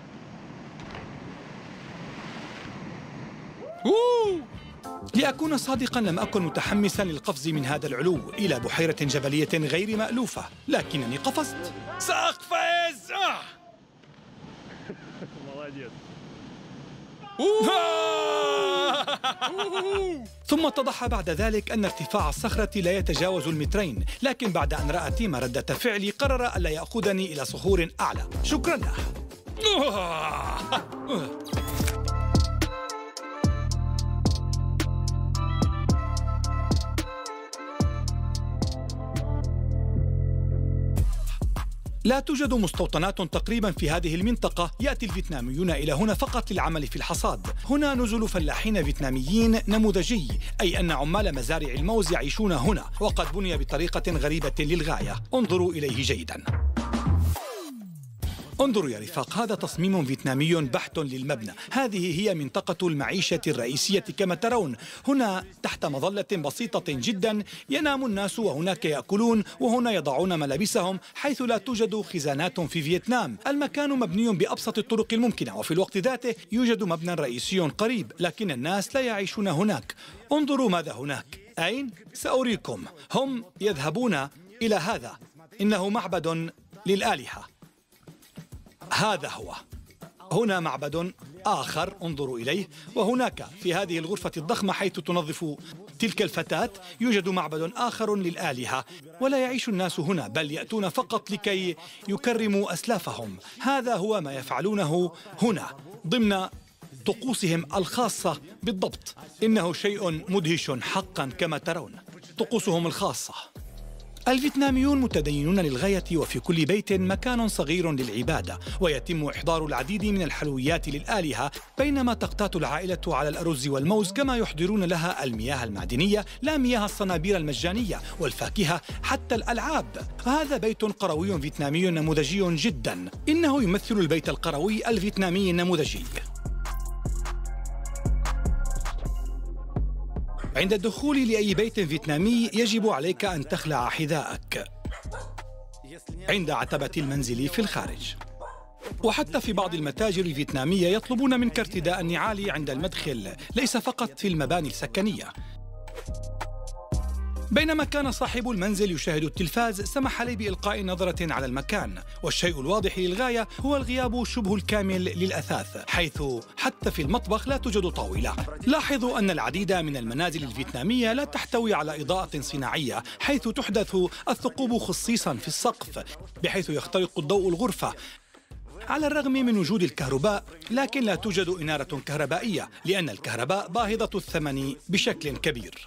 أوه. لأكون صادقاً لم أكن متحمساً للقفز من هذا العلو إلى بحيرة جبلية غير مألوفة، لكنني قفزت. سأقفز! آه! ثم اتضح بعد ذلك أن ارتفاع الصخرة لا يتجاوز المترين، لكن بعد أن رأى تيما ردة فعلي قرر ألا يأخذني إلى صخور أعلى. شكرا له. لا توجد مستوطنات تقريبا في هذه المنطقة. يأتي الفيتناميون إلى هنا فقط للعمل في الحصاد. هنا نزل فلاحين فيتناميين نموذجي، أي أن عمال مزارع الموز يعيشون هنا، وقد بني بطريقة غريبة للغاية. انظروا إليه جيدا. انظروا يا رفاق، هذا تصميم فيتنامي بحت للمبنى. هذه هي منطقة المعيشة الرئيسية كما ترون. هنا تحت مظلة بسيطة جدا ينام الناس، وهناك يأكلون، وهنا يضعون ملابسهم، حيث لا توجد خزانات في فيتنام. المكان مبني بأبسط الطرق الممكنة، وفي الوقت ذاته يوجد مبنى رئيسي قريب، لكن الناس لا يعيشون هناك. انظروا ماذا هناك. أين؟ سأريكم. هم يذهبون إلى هذا، إنه معبد للآلهة. هذا هو. هنا معبد آخر انظروا إليه، وهناك في هذه الغرفة الضخمة حيث تنظف تلك الفتاة يوجد معبد آخر للآلهة. ولا يعيش الناس هنا، بل يأتون فقط لكي يكرموا أسلافهم. هذا هو ما يفعلونه هنا ضمن طقوسهم الخاصة بالضبط. إنه شيء مدهش حقا كما ترون، طقوسهم الخاصة. الفيتناميون متدينون للغاية، وفي كل بيت مكان صغير للعبادة، ويتم إحضار العديد من الحلويات للآلهة، بينما تقتات العائلة على الأرز والموز، كما يحضرون لها المياه المعدنية، لا مياه الصنابير المجانية، والفاكهة، حتى الألعاب. هذا بيت قروي فيتنامي نموذجي جدا. إنه يمثل البيت القروي الفيتنامي النموذجي. عند الدخول لأي بيت فيتنامي يجب عليك أن تخلع حذاءك عند عتبة المنزل في الخارج. وحتى في بعض المتاجر الفيتنامية يطلبون منك ارتداء النعال عند المدخل، ليس فقط في المباني السكنية. بينما كان صاحب المنزل يشاهد التلفاز، سمح لي بإلقاء نظرة على المكان، والشيء الواضح للغاية هو الغياب شبه الكامل للأثاث، حيث حتى في المطبخ لا توجد طاولة. لاحظوا أن العديد من المنازل الفيتنامية لا تحتوي على إضاءة صناعية، حيث تحدث الثقوب خصيصا في السقف بحيث يخترق الضوء الغرفة. على الرغم من وجود الكهرباء، لكن لا توجد إنارة كهربائية، لأن الكهرباء باهظة الثمن بشكل كبير.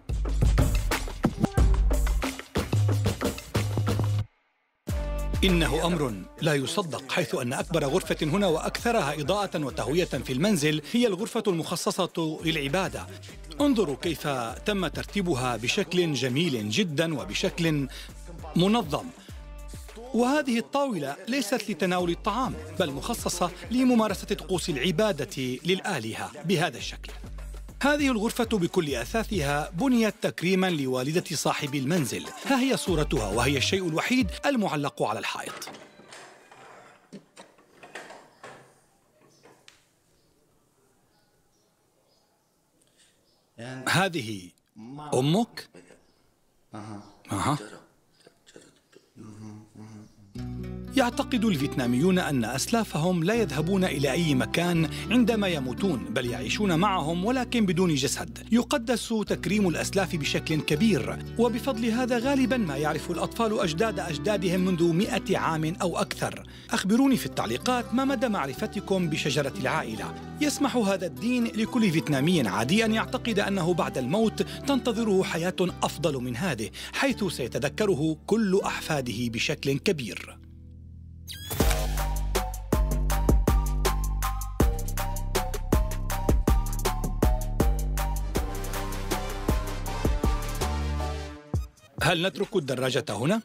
إنه أمر لا يصدق، حيث أن أكبر غرفة هنا وأكثرها إضاءة وتهوية في المنزل هي الغرفة المخصصة للعبادة. انظروا كيف تم ترتيبها بشكل جميل جدا وبشكل منظم. وهذه الطاولة ليست لتناول الطعام، بل مخصصة لممارسة طقوس العبادة للآلهة بهذا الشكل. هذه الغرفة بكل أثاثها بنيت تكريما لوالدة صاحب المنزل. ها هي صورتها، وهي الشيء الوحيد المعلق على الحائط. هذه أمك؟ أها. يعتقد الفيتناميون أن أسلافهم لا يذهبون إلى أي مكان عندما يموتون، بل يعيشون معهم ولكن بدون جسد. يقدس تكريم الأسلاف بشكل كبير، وبفضل هذا غالبا ما يعرف الأطفال أجداد أجدادهم منذ مئة عام أو أكثر. أخبروني في التعليقات ما مدى معرفتكم بشجرة العائلة. يسمح هذا الدين لكل فيتنامي عادي أن يعتقد أنه بعد الموت تنتظره حياة أفضل من هذه، حيث سيتذكره كل أحفاده بشكل كبير. هل نترك الدراجة هنا؟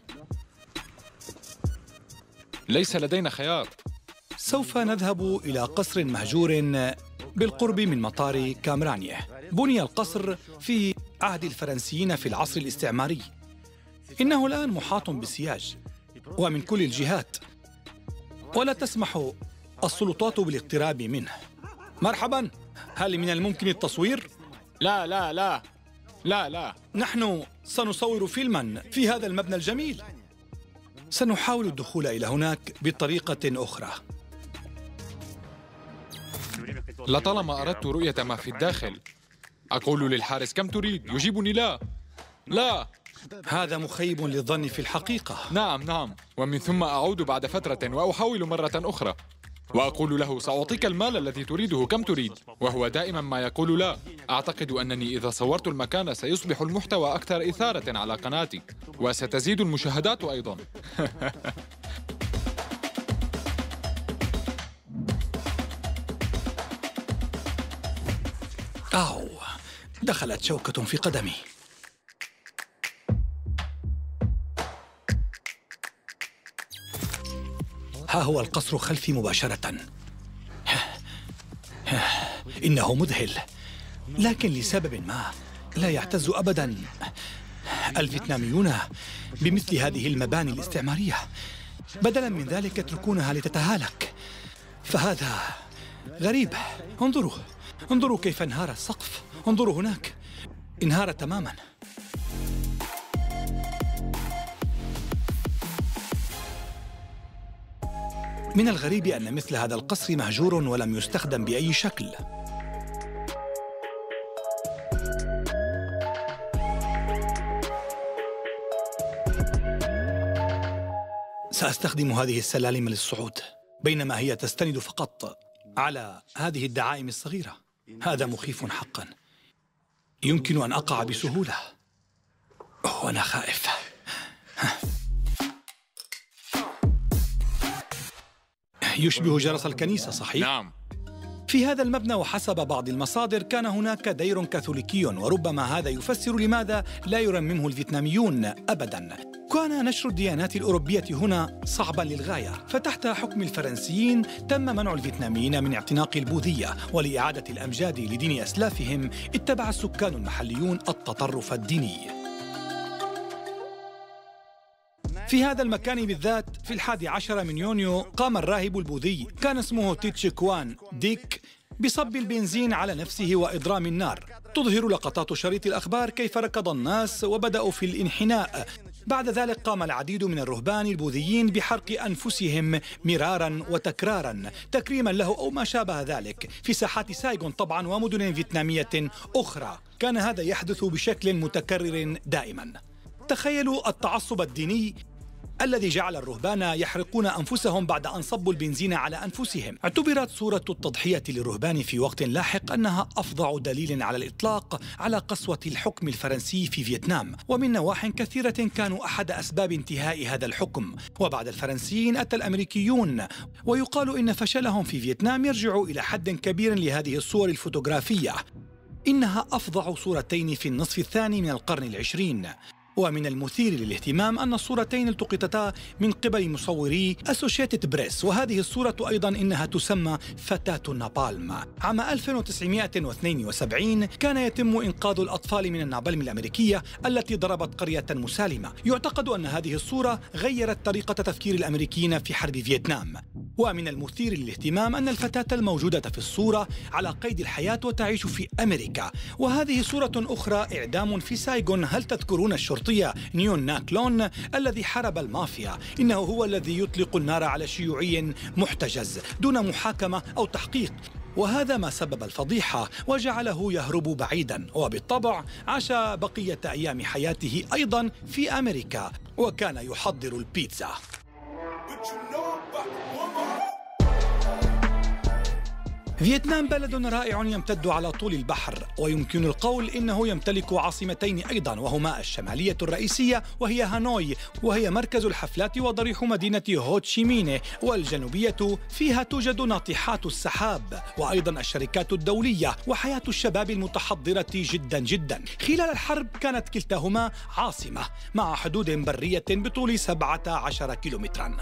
ليس لدينا خيار. سوف نذهب إلى قصر مهجور بالقرب من مطار كامرانيه. بني القصر في عهد الفرنسيين في العصر الاستعماري. إنه الآن محاط بالسياج ومن كل الجهات، ولا تسمح السلطات بالاقتراب منه. مرحبا، هل من الممكن التصوير؟ لا لا لا لا لا نحن سنصور فيلما في هذا المبنى الجميل. سنحاول الدخول إلى هناك بطريقة أخرى. لطالما أردت رؤية ما في الداخل، أقول للحارس كم تريد؟ يجيبني لا لا. هذا مخيب للظن في الحقيقة. نعم نعم. ومن ثم أعود بعد فترة وأحاول مرة أخرى وأقول له سأعطيك المال الذي تريده، كم تريد؟ وهو دائما ما يقول لا. أعتقد أنني إذا صورت المكان سيصبح المحتوى أكثر إثارة على قناتي وستزيد المشاهدات أيضا. أو دخلت شوكة في قدمي. ها هو القصر خلفي مباشرة. إنه مذهل، لكن لسبب ما لا يعتز أبدا الفيتناميون بمثل هذه المباني الاستعمارية. بدلا من ذلك يتركونها لتتهالك، فهذا غريب. انظروا انظروا كيف انهار السقف. انظروا هناك، انهار تماما. من الغريب أن مثل هذا القصر مهجور ولم يستخدم بأي شكل. سأستخدم هذه السلالم للصعود، بينما هي تستند فقط على هذه الدعائم الصغيرة. هذا مخيف حقا، يمكن أن أقع بسهولة. أوه أنا خائف. يشبه جرس الكنيسة، صحيح؟ نعم. في هذا المبنى وحسب بعض المصادر كان هناك دير كاثوليكي، وربما هذا يفسر لماذا لا يرممه الفيتناميون أبداً. كان نشر الديانات الأوروبية هنا صعباً للغاية، فتحت حكم الفرنسيين تم منع الفيتناميين من اعتناق البوذية، ولإعادة الأمجاد لدين أسلافهم اتبع السكان المحليون التطرف الديني. في هذا المكان بالذات في الحادي عشر من يونيو قام الراهب البوذي كان اسمه تيتشيكوان ديك بصب البنزين على نفسه وإضرام النار. تظهر لقطات شريط الأخبار كيف ركض الناس وبدأوا في الانحناء. بعد ذلك قام العديد من الرهبان البوذيين بحرق أنفسهم مرارا وتكرارا تكريما له أو ما شابه ذلك في ساحات سايغون طبعا ومدن فيتنامية أخرى. كان هذا يحدث بشكل متكرر دائما. تخيلوا التعصب الديني الذي جعل الرهبان يحرقون أنفسهم بعد أن صبوا البنزين على أنفسهم. اعتبرت صورة التضحية للرهبان في وقت لاحق أنها أفظع دليل على الإطلاق على قسوة الحكم الفرنسي في فيتنام، ومن نواح كثيرة كانوا أحد أسباب انتهاء هذا الحكم. وبعد الفرنسيين أتى الأمريكيون، ويقال إن فشلهم في فيتنام يرجع إلى حد كبير لهذه الصور الفوتوغرافية. إنها أفظع صورتين في النصف الثاني من القرن العشرين. ومن المثير للاهتمام أن الصورتين التقطتا من قبل مصوري أسوشيتد بريس، وهذه الصورة أيضا إنها تسمى فتاة نابالم. عام ألف وتسعمائة واثنين وسبعين كان يتم إنقاذ الأطفال من النابالم الأمريكية التي ضربت قرية مسالمة. يعتقد أن هذه الصورة غيرت طريقة تفكير الأمريكيين في حرب فيتنام. ومن المثير للاهتمام أن الفتاة الموجودة في الصورة على قيد الحياة وتعيش في أمريكا. وهذه صورة أخرى إعدام في سايغون. هل تذكرون الشرطي نيون ناكلون الذي حارب المافيا؟ إنه هو الذي يطلق النار على شيوعي محتجز دون محاكمة أو تحقيق، وهذا ما سبب الفضيحة وجعله يهرب بعيدا. وبالطبع عاش بقية أيام حياته أيضا في أمريكا، وكان يحضر البيتزا. فيتنام بلد رائع يمتد على طول البحر، ويمكن القول إنه يمتلك عاصمتين أيضا، وهما الشمالية الرئيسية وهي هانوي وهي مركز الحفلات وضريح مدينة هوتشيمين، والجنوبية فيها توجد ناطحات السحاب وأيضا الشركات الدولية وحياة الشباب المتحضرة جدا جدا. خلال الحرب كانت كلتاهما عاصمة مع حدود برية بطول سبعة عشر كيلومترا.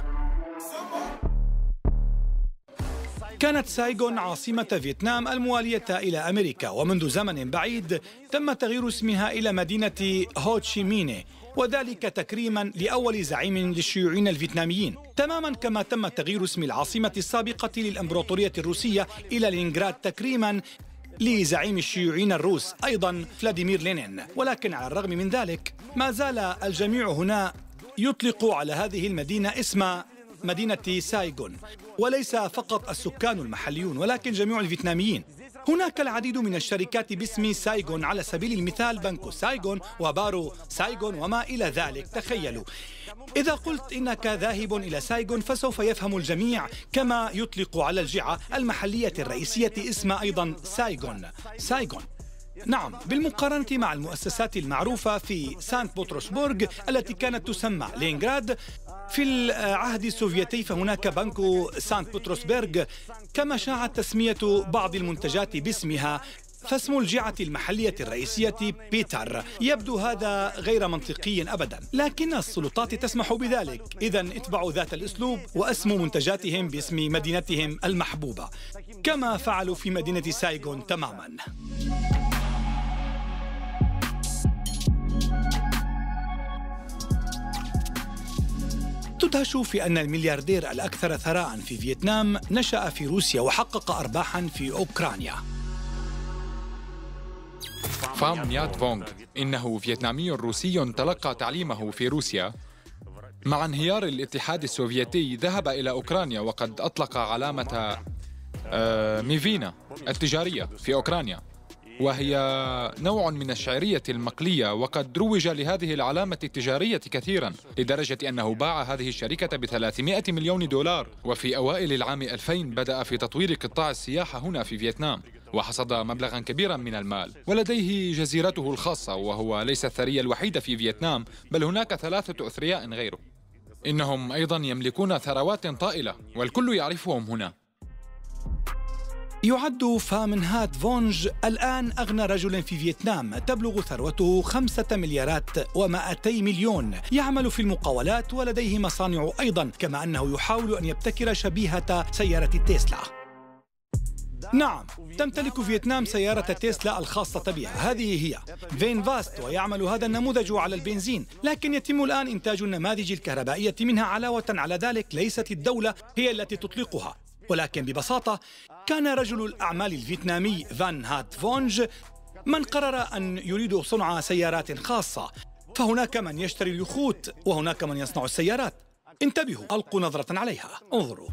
كانت سايغون عاصمة فيتنام الموالية إلى أمريكا، ومنذ زمن بعيد تم تغيير اسمها إلى مدينة هوتشيمين، وذلك تكريما لأول زعيم للشيوعيين الفيتناميين، تماما كما تم تغيير اسم العاصمة السابقة للإمبراطورية الروسية إلى لينغراد تكريما لزعيم الشيوعيين الروس أيضا فلاديمير لينين. ولكن على الرغم من ذلك ما زال الجميع هنا يطلق على هذه المدينة اسم مدينة سايغون، وليس فقط السكان المحليون ولكن جميع الفيتناميين. هناك العديد من الشركات باسم سايغون، على سبيل المثال بنك سايغون وبارو سايغون وما إلى ذلك. تخيلوا، إذا قلت إنك ذاهب إلى سايغون فسوف يفهم الجميع، كما يطلق على الجعة المحلية الرئيسية اسم أيضا سايغون. سايغون نعم، بالمقارنة مع المؤسسات المعروفة في سانت بطرسبورغ التي كانت تسمى لينغراد في العهد السوفيتي، فهناك بنك سانت بطرسبرغ، كما شاعت تسمية بعض المنتجات باسمها، فاسم الجعة المحلية الرئيسية بيتر. يبدو هذا غير منطقي أبدا، لكن السلطات تسمح بذلك. إذن اتبعوا ذات الأسلوب وأسموا منتجاتهم باسم مدينتهم المحبوبة، كما فعلوا في مدينة سايغون تماما. تدهش في أن الملياردير الأكثر ثراء في فيتنام نشأ في روسيا وحقق أرباحا في أوكرانيا. فام نيات فونغ إنه فيتنامي روسي تلقى تعليمه في روسيا. مع انهيار الاتحاد السوفيتي ذهب إلى أوكرانيا، وقد أطلق علامة ميفينا التجارية في أوكرانيا، وهي نوع من الشعرية المقلية، وقد روج لهذه العلامة التجارية كثيرا لدرجة أنه باع هذه الشركة بثلاثمائة مليون دولار. وفي أوائل العام ألفين بدأ في تطوير قطاع السياحة هنا في فيتنام، وحصد مبلغا كبيرا من المال، ولديه جزيرته الخاصة، وهو ليس الثري الوحيد في فيتنام، بل هناك ثلاثة أثرياء غيره. إنهم أيضا يملكون ثروات طائلة والكل يعرفهم هنا. يعد فام نهات فونج الآن أغنى رجل في فيتنام، تبلغ ثروته خمسة مليارات ومائتي مليون. يعمل في المقاولات ولديه مصانع أيضا، كما أنه يحاول أن يبتكر شبيهة سيارة تيسلا. نعم، تمتلك فيتنام سيارة تيسلا الخاصة بها، هذه هي فين فاست، ويعمل هذا النموذج على البنزين، لكن يتم الآن إنتاج النماذج الكهربائية منها. علاوة على ذلك، ليست الدولة هي التي تطلقها، ولكن ببساطة كان رجل الأعمال الفيتنامي فان هات فونج من قرر أن يريد صنع سيارات خاصة. فهناك من يشتري اليخوت وهناك من يصنع السيارات. انتبهوا، ألقوا نظرة عليها، انظروا.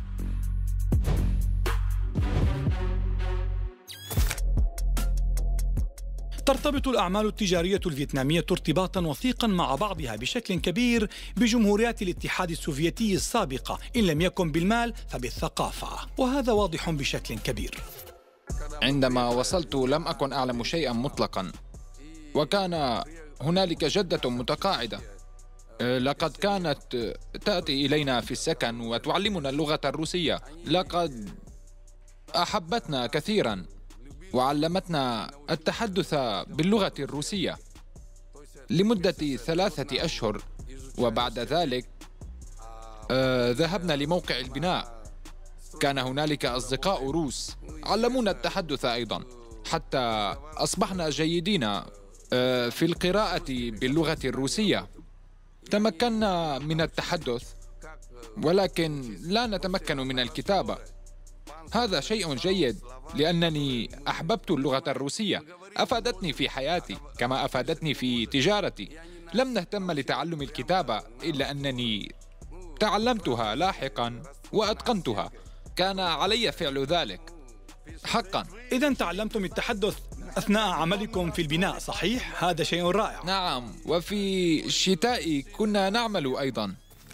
ترتبط الأعمال التجارية الفيتنامية ارتباطاً وثيقاً مع بعضها بشكل كبير بجمهوريات الاتحاد السوفيتي السابقة، إن لم يكن بالمال فبالثقافة، وهذا واضح بشكل كبير. عندما وصلت لم أكن أعلم شيئاً مطلقاً، وكان هنالك جدة متقاعدة لقد كانت تأتي إلينا في السكن وتعلمنا اللغة الروسية. لقد أحبتنا كثيراً وعلمتنا التحدث باللغة الروسية لمدة ثلاثة أشهر، وبعد ذلك آه ذهبنا لموقع البناء. كان هنالك أصدقاء روس علمونا التحدث أيضا، حتى أصبحنا جيدين آه في القراءة باللغة الروسية. تمكنا من التحدث ولكن لا نتمكن من الكتابة. هذا شيء جيد لأنني أحببت اللغة الروسية، أفادتني في حياتي كما أفادتني في تجارتي. لم نهتم لتعلم الكتابة إلا أنني تعلمتها لاحقا وأتقنتها. كان علي فعل ذلك حقا. إذن تعلمتم التحدث أثناء عملكم في البناء، صحيح؟ هذا شيء رائع. نعم، وفي الشتاء كنا نعمل أيضا.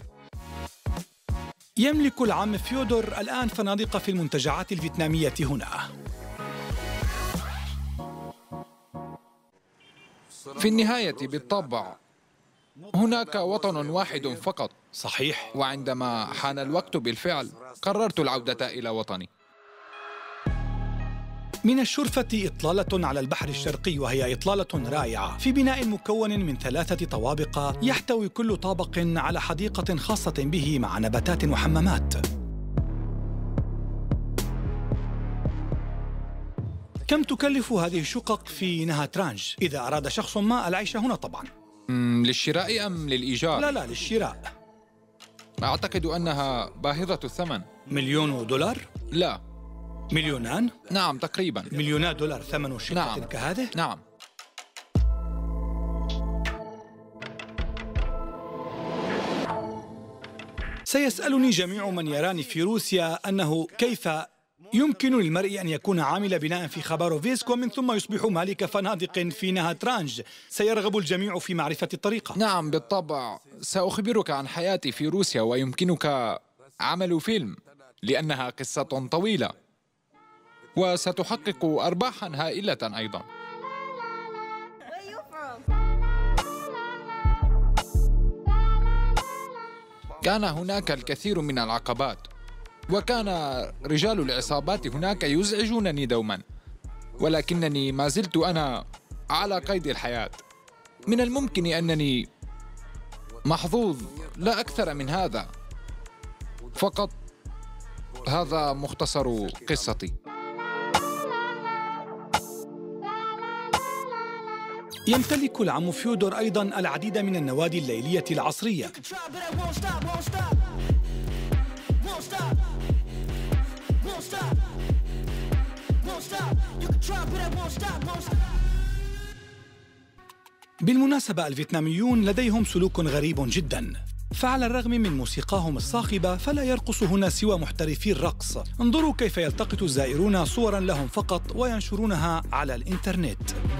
يملك العم فيودور الآن فنادق في المنتجعات الفيتنامية هنا. في النهاية بالطبع هناك وطن واحد فقط. صحيح. وعندما حان الوقت بالفعل قررت العودة إلى وطني. من الشرفة إطلالة على البحر الشرقي، وهي إطلالة رائعة في بناء مكون من ثلاثة طوابق، يحتوي كل طابق على حديقة خاصة به مع نباتات وحمامات. كم تكلف هذه الشقق في نهاترانج إذا أراد شخص ما العيش هنا طبعا؟ للشراء أم للإيجار؟ لا لا، للشراء. أعتقد أنها باهظة الثمن. مليون دولار؟ لا، مليونان؟ نعم تقريبا. مليونات دولار ثمن شقة نعم. كهذه؟ نعم. سيسألني جميع من يراني في روسيا أنه كيف يمكن للمرء أن يكون عامل بناء في خباروفسك ومن ثم يصبح مالك فنادق في نهاترانج. سيرغب الجميع في معرفة الطريقة. نعم بالطبع، سأخبرك عن حياتي في روسيا ويمكنك عمل فيلم لأنها قصة طويلة وستحقق أرباحا هائلة أيضا. كان هناك الكثير من العقبات، وكان رجال العصابات هناك يزعجونني دوما، ولكنني ما زلت أنا على قيد الحياة. من الممكن أنني محظوظ، لا أكثر من هذا. فقط هذا مختصر قصتي. يمتلك العم فيودور أيضا العديد من النوادي الليلية العصرية. بالمناسبة الفيتناميون لديهم سلوك غريب جدا، فعلى الرغم من موسيقاهم الصاخبة فلا يرقص هنا سوى محترفي الرقص. انظروا كيف يلتقط الزائرون صورا لهم فقط وينشرونها على الإنترنت.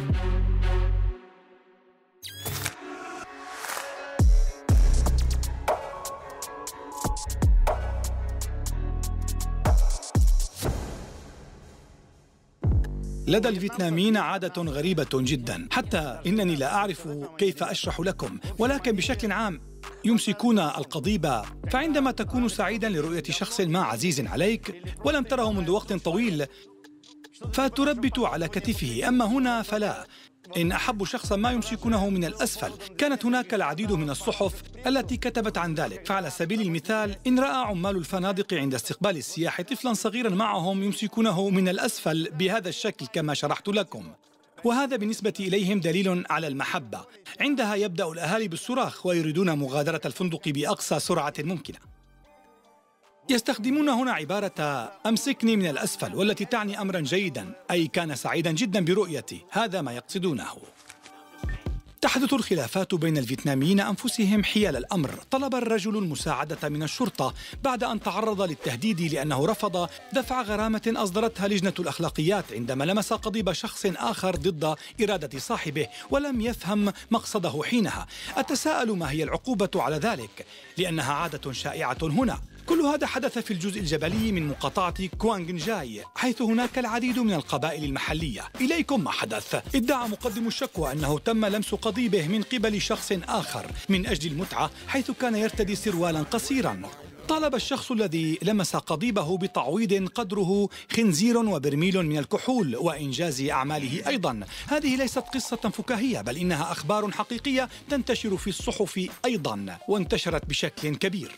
لدى الفيتناميين عادة غريبة جدا، حتى إنني لا أعرف كيف أشرح لكم، ولكن بشكل عام يمسكون القضيب. فعندما تكون سعيدا لرؤية شخص ما عزيز عليك ولم تره منذ وقت طويل فتربت على كتفه، أما هنا فلا. إن أحبوا شخصا ما يمسكونه من الأسفل. كانت هناك العديد من الصحف التي كتبت عن ذلك. فعلى سبيل المثال، إن رأى عمال الفنادق عند استقبال السياح طفلا صغيرا معهم يمسكونه من الأسفل بهذا الشكل كما شرحت لكم، وهذا بالنسبة إليهم دليل على المحبة. عندها يبدأ الأهالي بالصراخ ويريدون مغادرة الفندق بأقصى سرعة ممكنة. يستخدمون هنا عبارة أمسكني من الأسفل، والتي تعني أمرا جيدا، أي كان سعيدا جدا برؤيتي. هذا ما يقصدونه. تحدث الخلافات بين الفيتناميين أنفسهم حيال الأمر. طلب الرجل المساعدة من الشرطة بعد أن تعرض للتهديد لأنه رفض دفع غرامة أصدرتها لجنة الأخلاقيات عندما لمس قضيب شخص آخر ضد إرادة صاحبه ولم يفهم مقصده حينها. أتساءل ما هي العقوبة على ذلك، لأنها عادة شائعة هنا. كل هذا حدث في الجزء الجبلي من مقاطعة كوانغنجاي، حيث هناك العديد من القبائل المحلية. إليكم ما حدث. ادعى مقدم الشكوى أنه تم لمس قضيبه من قبل شخص آخر من أجل المتعة، حيث كان يرتدي سروالا قصيرا. طالب الشخص الذي لمس قضيبه بتعويض قدره خنزير وبرميل من الكحول وإنجاز أعماله أيضا. هذه ليست قصة فكاهية، بل إنها أخبار حقيقية تنتشر في الصحف أيضا، وانتشرت بشكل كبير.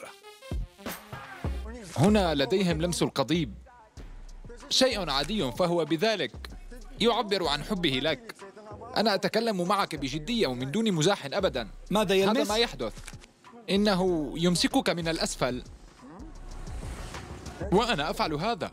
هنا لديهم لمس القضيب، شيء عادي، فهو بذلك يعبر عن حبه لك. أنا أتكلم معك بجدية ومن دون مزاح أبدا. ماذا يلمس؟ هذا ما يحدث. إنه يمسكك من الأسفل وأنا أفعل هذا.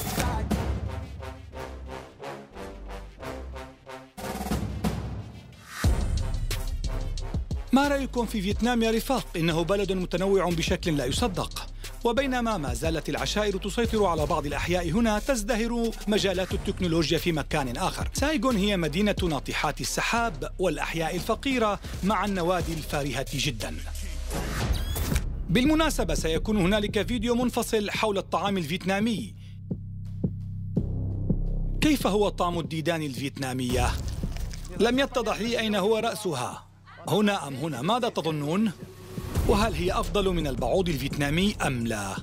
ما رأيكم في فيتنام يا رفاق؟ إنه بلد متنوع بشكل لا يصدق. وبينما ما زالت العشائر تسيطر على بعض الأحياء هنا، تزدهر مجالات التكنولوجيا في مكان آخر. سايغون هي مدينة ناطحات السحاب والأحياء الفقيرة مع النوادي الفارهة جدا. بالمناسبة سيكون هنالك فيديو منفصل حول الطعام الفيتنامي. كيف هو طعم الديدان الفيتنامية؟ لم يتضح لي أين هو رأسها، هنا أم هنا. ماذا تظنون؟ وهل هي أفضل من البعوض الفيتنامي أم لا؟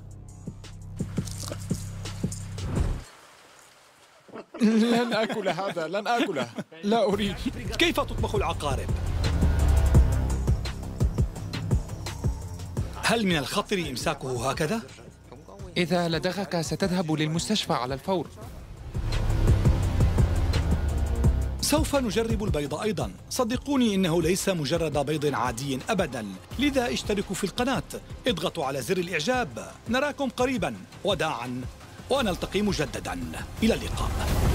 لن آكل هذا، لن آكله، لا أريد. كيف تطبخ العقارب؟ هل من الخطر إمساكه هكذا؟ إذا لدغك ستذهب للمستشفى على الفور. سوف نجرب البيض أيضا. صدقوني إنه ليس مجرد بيض عادي أبدا. لذا اشتركوا في القناة، اضغطوا على زر الإعجاب. نراكم قريبا، وداعا ونلتقي مجددا. إلى اللقاء.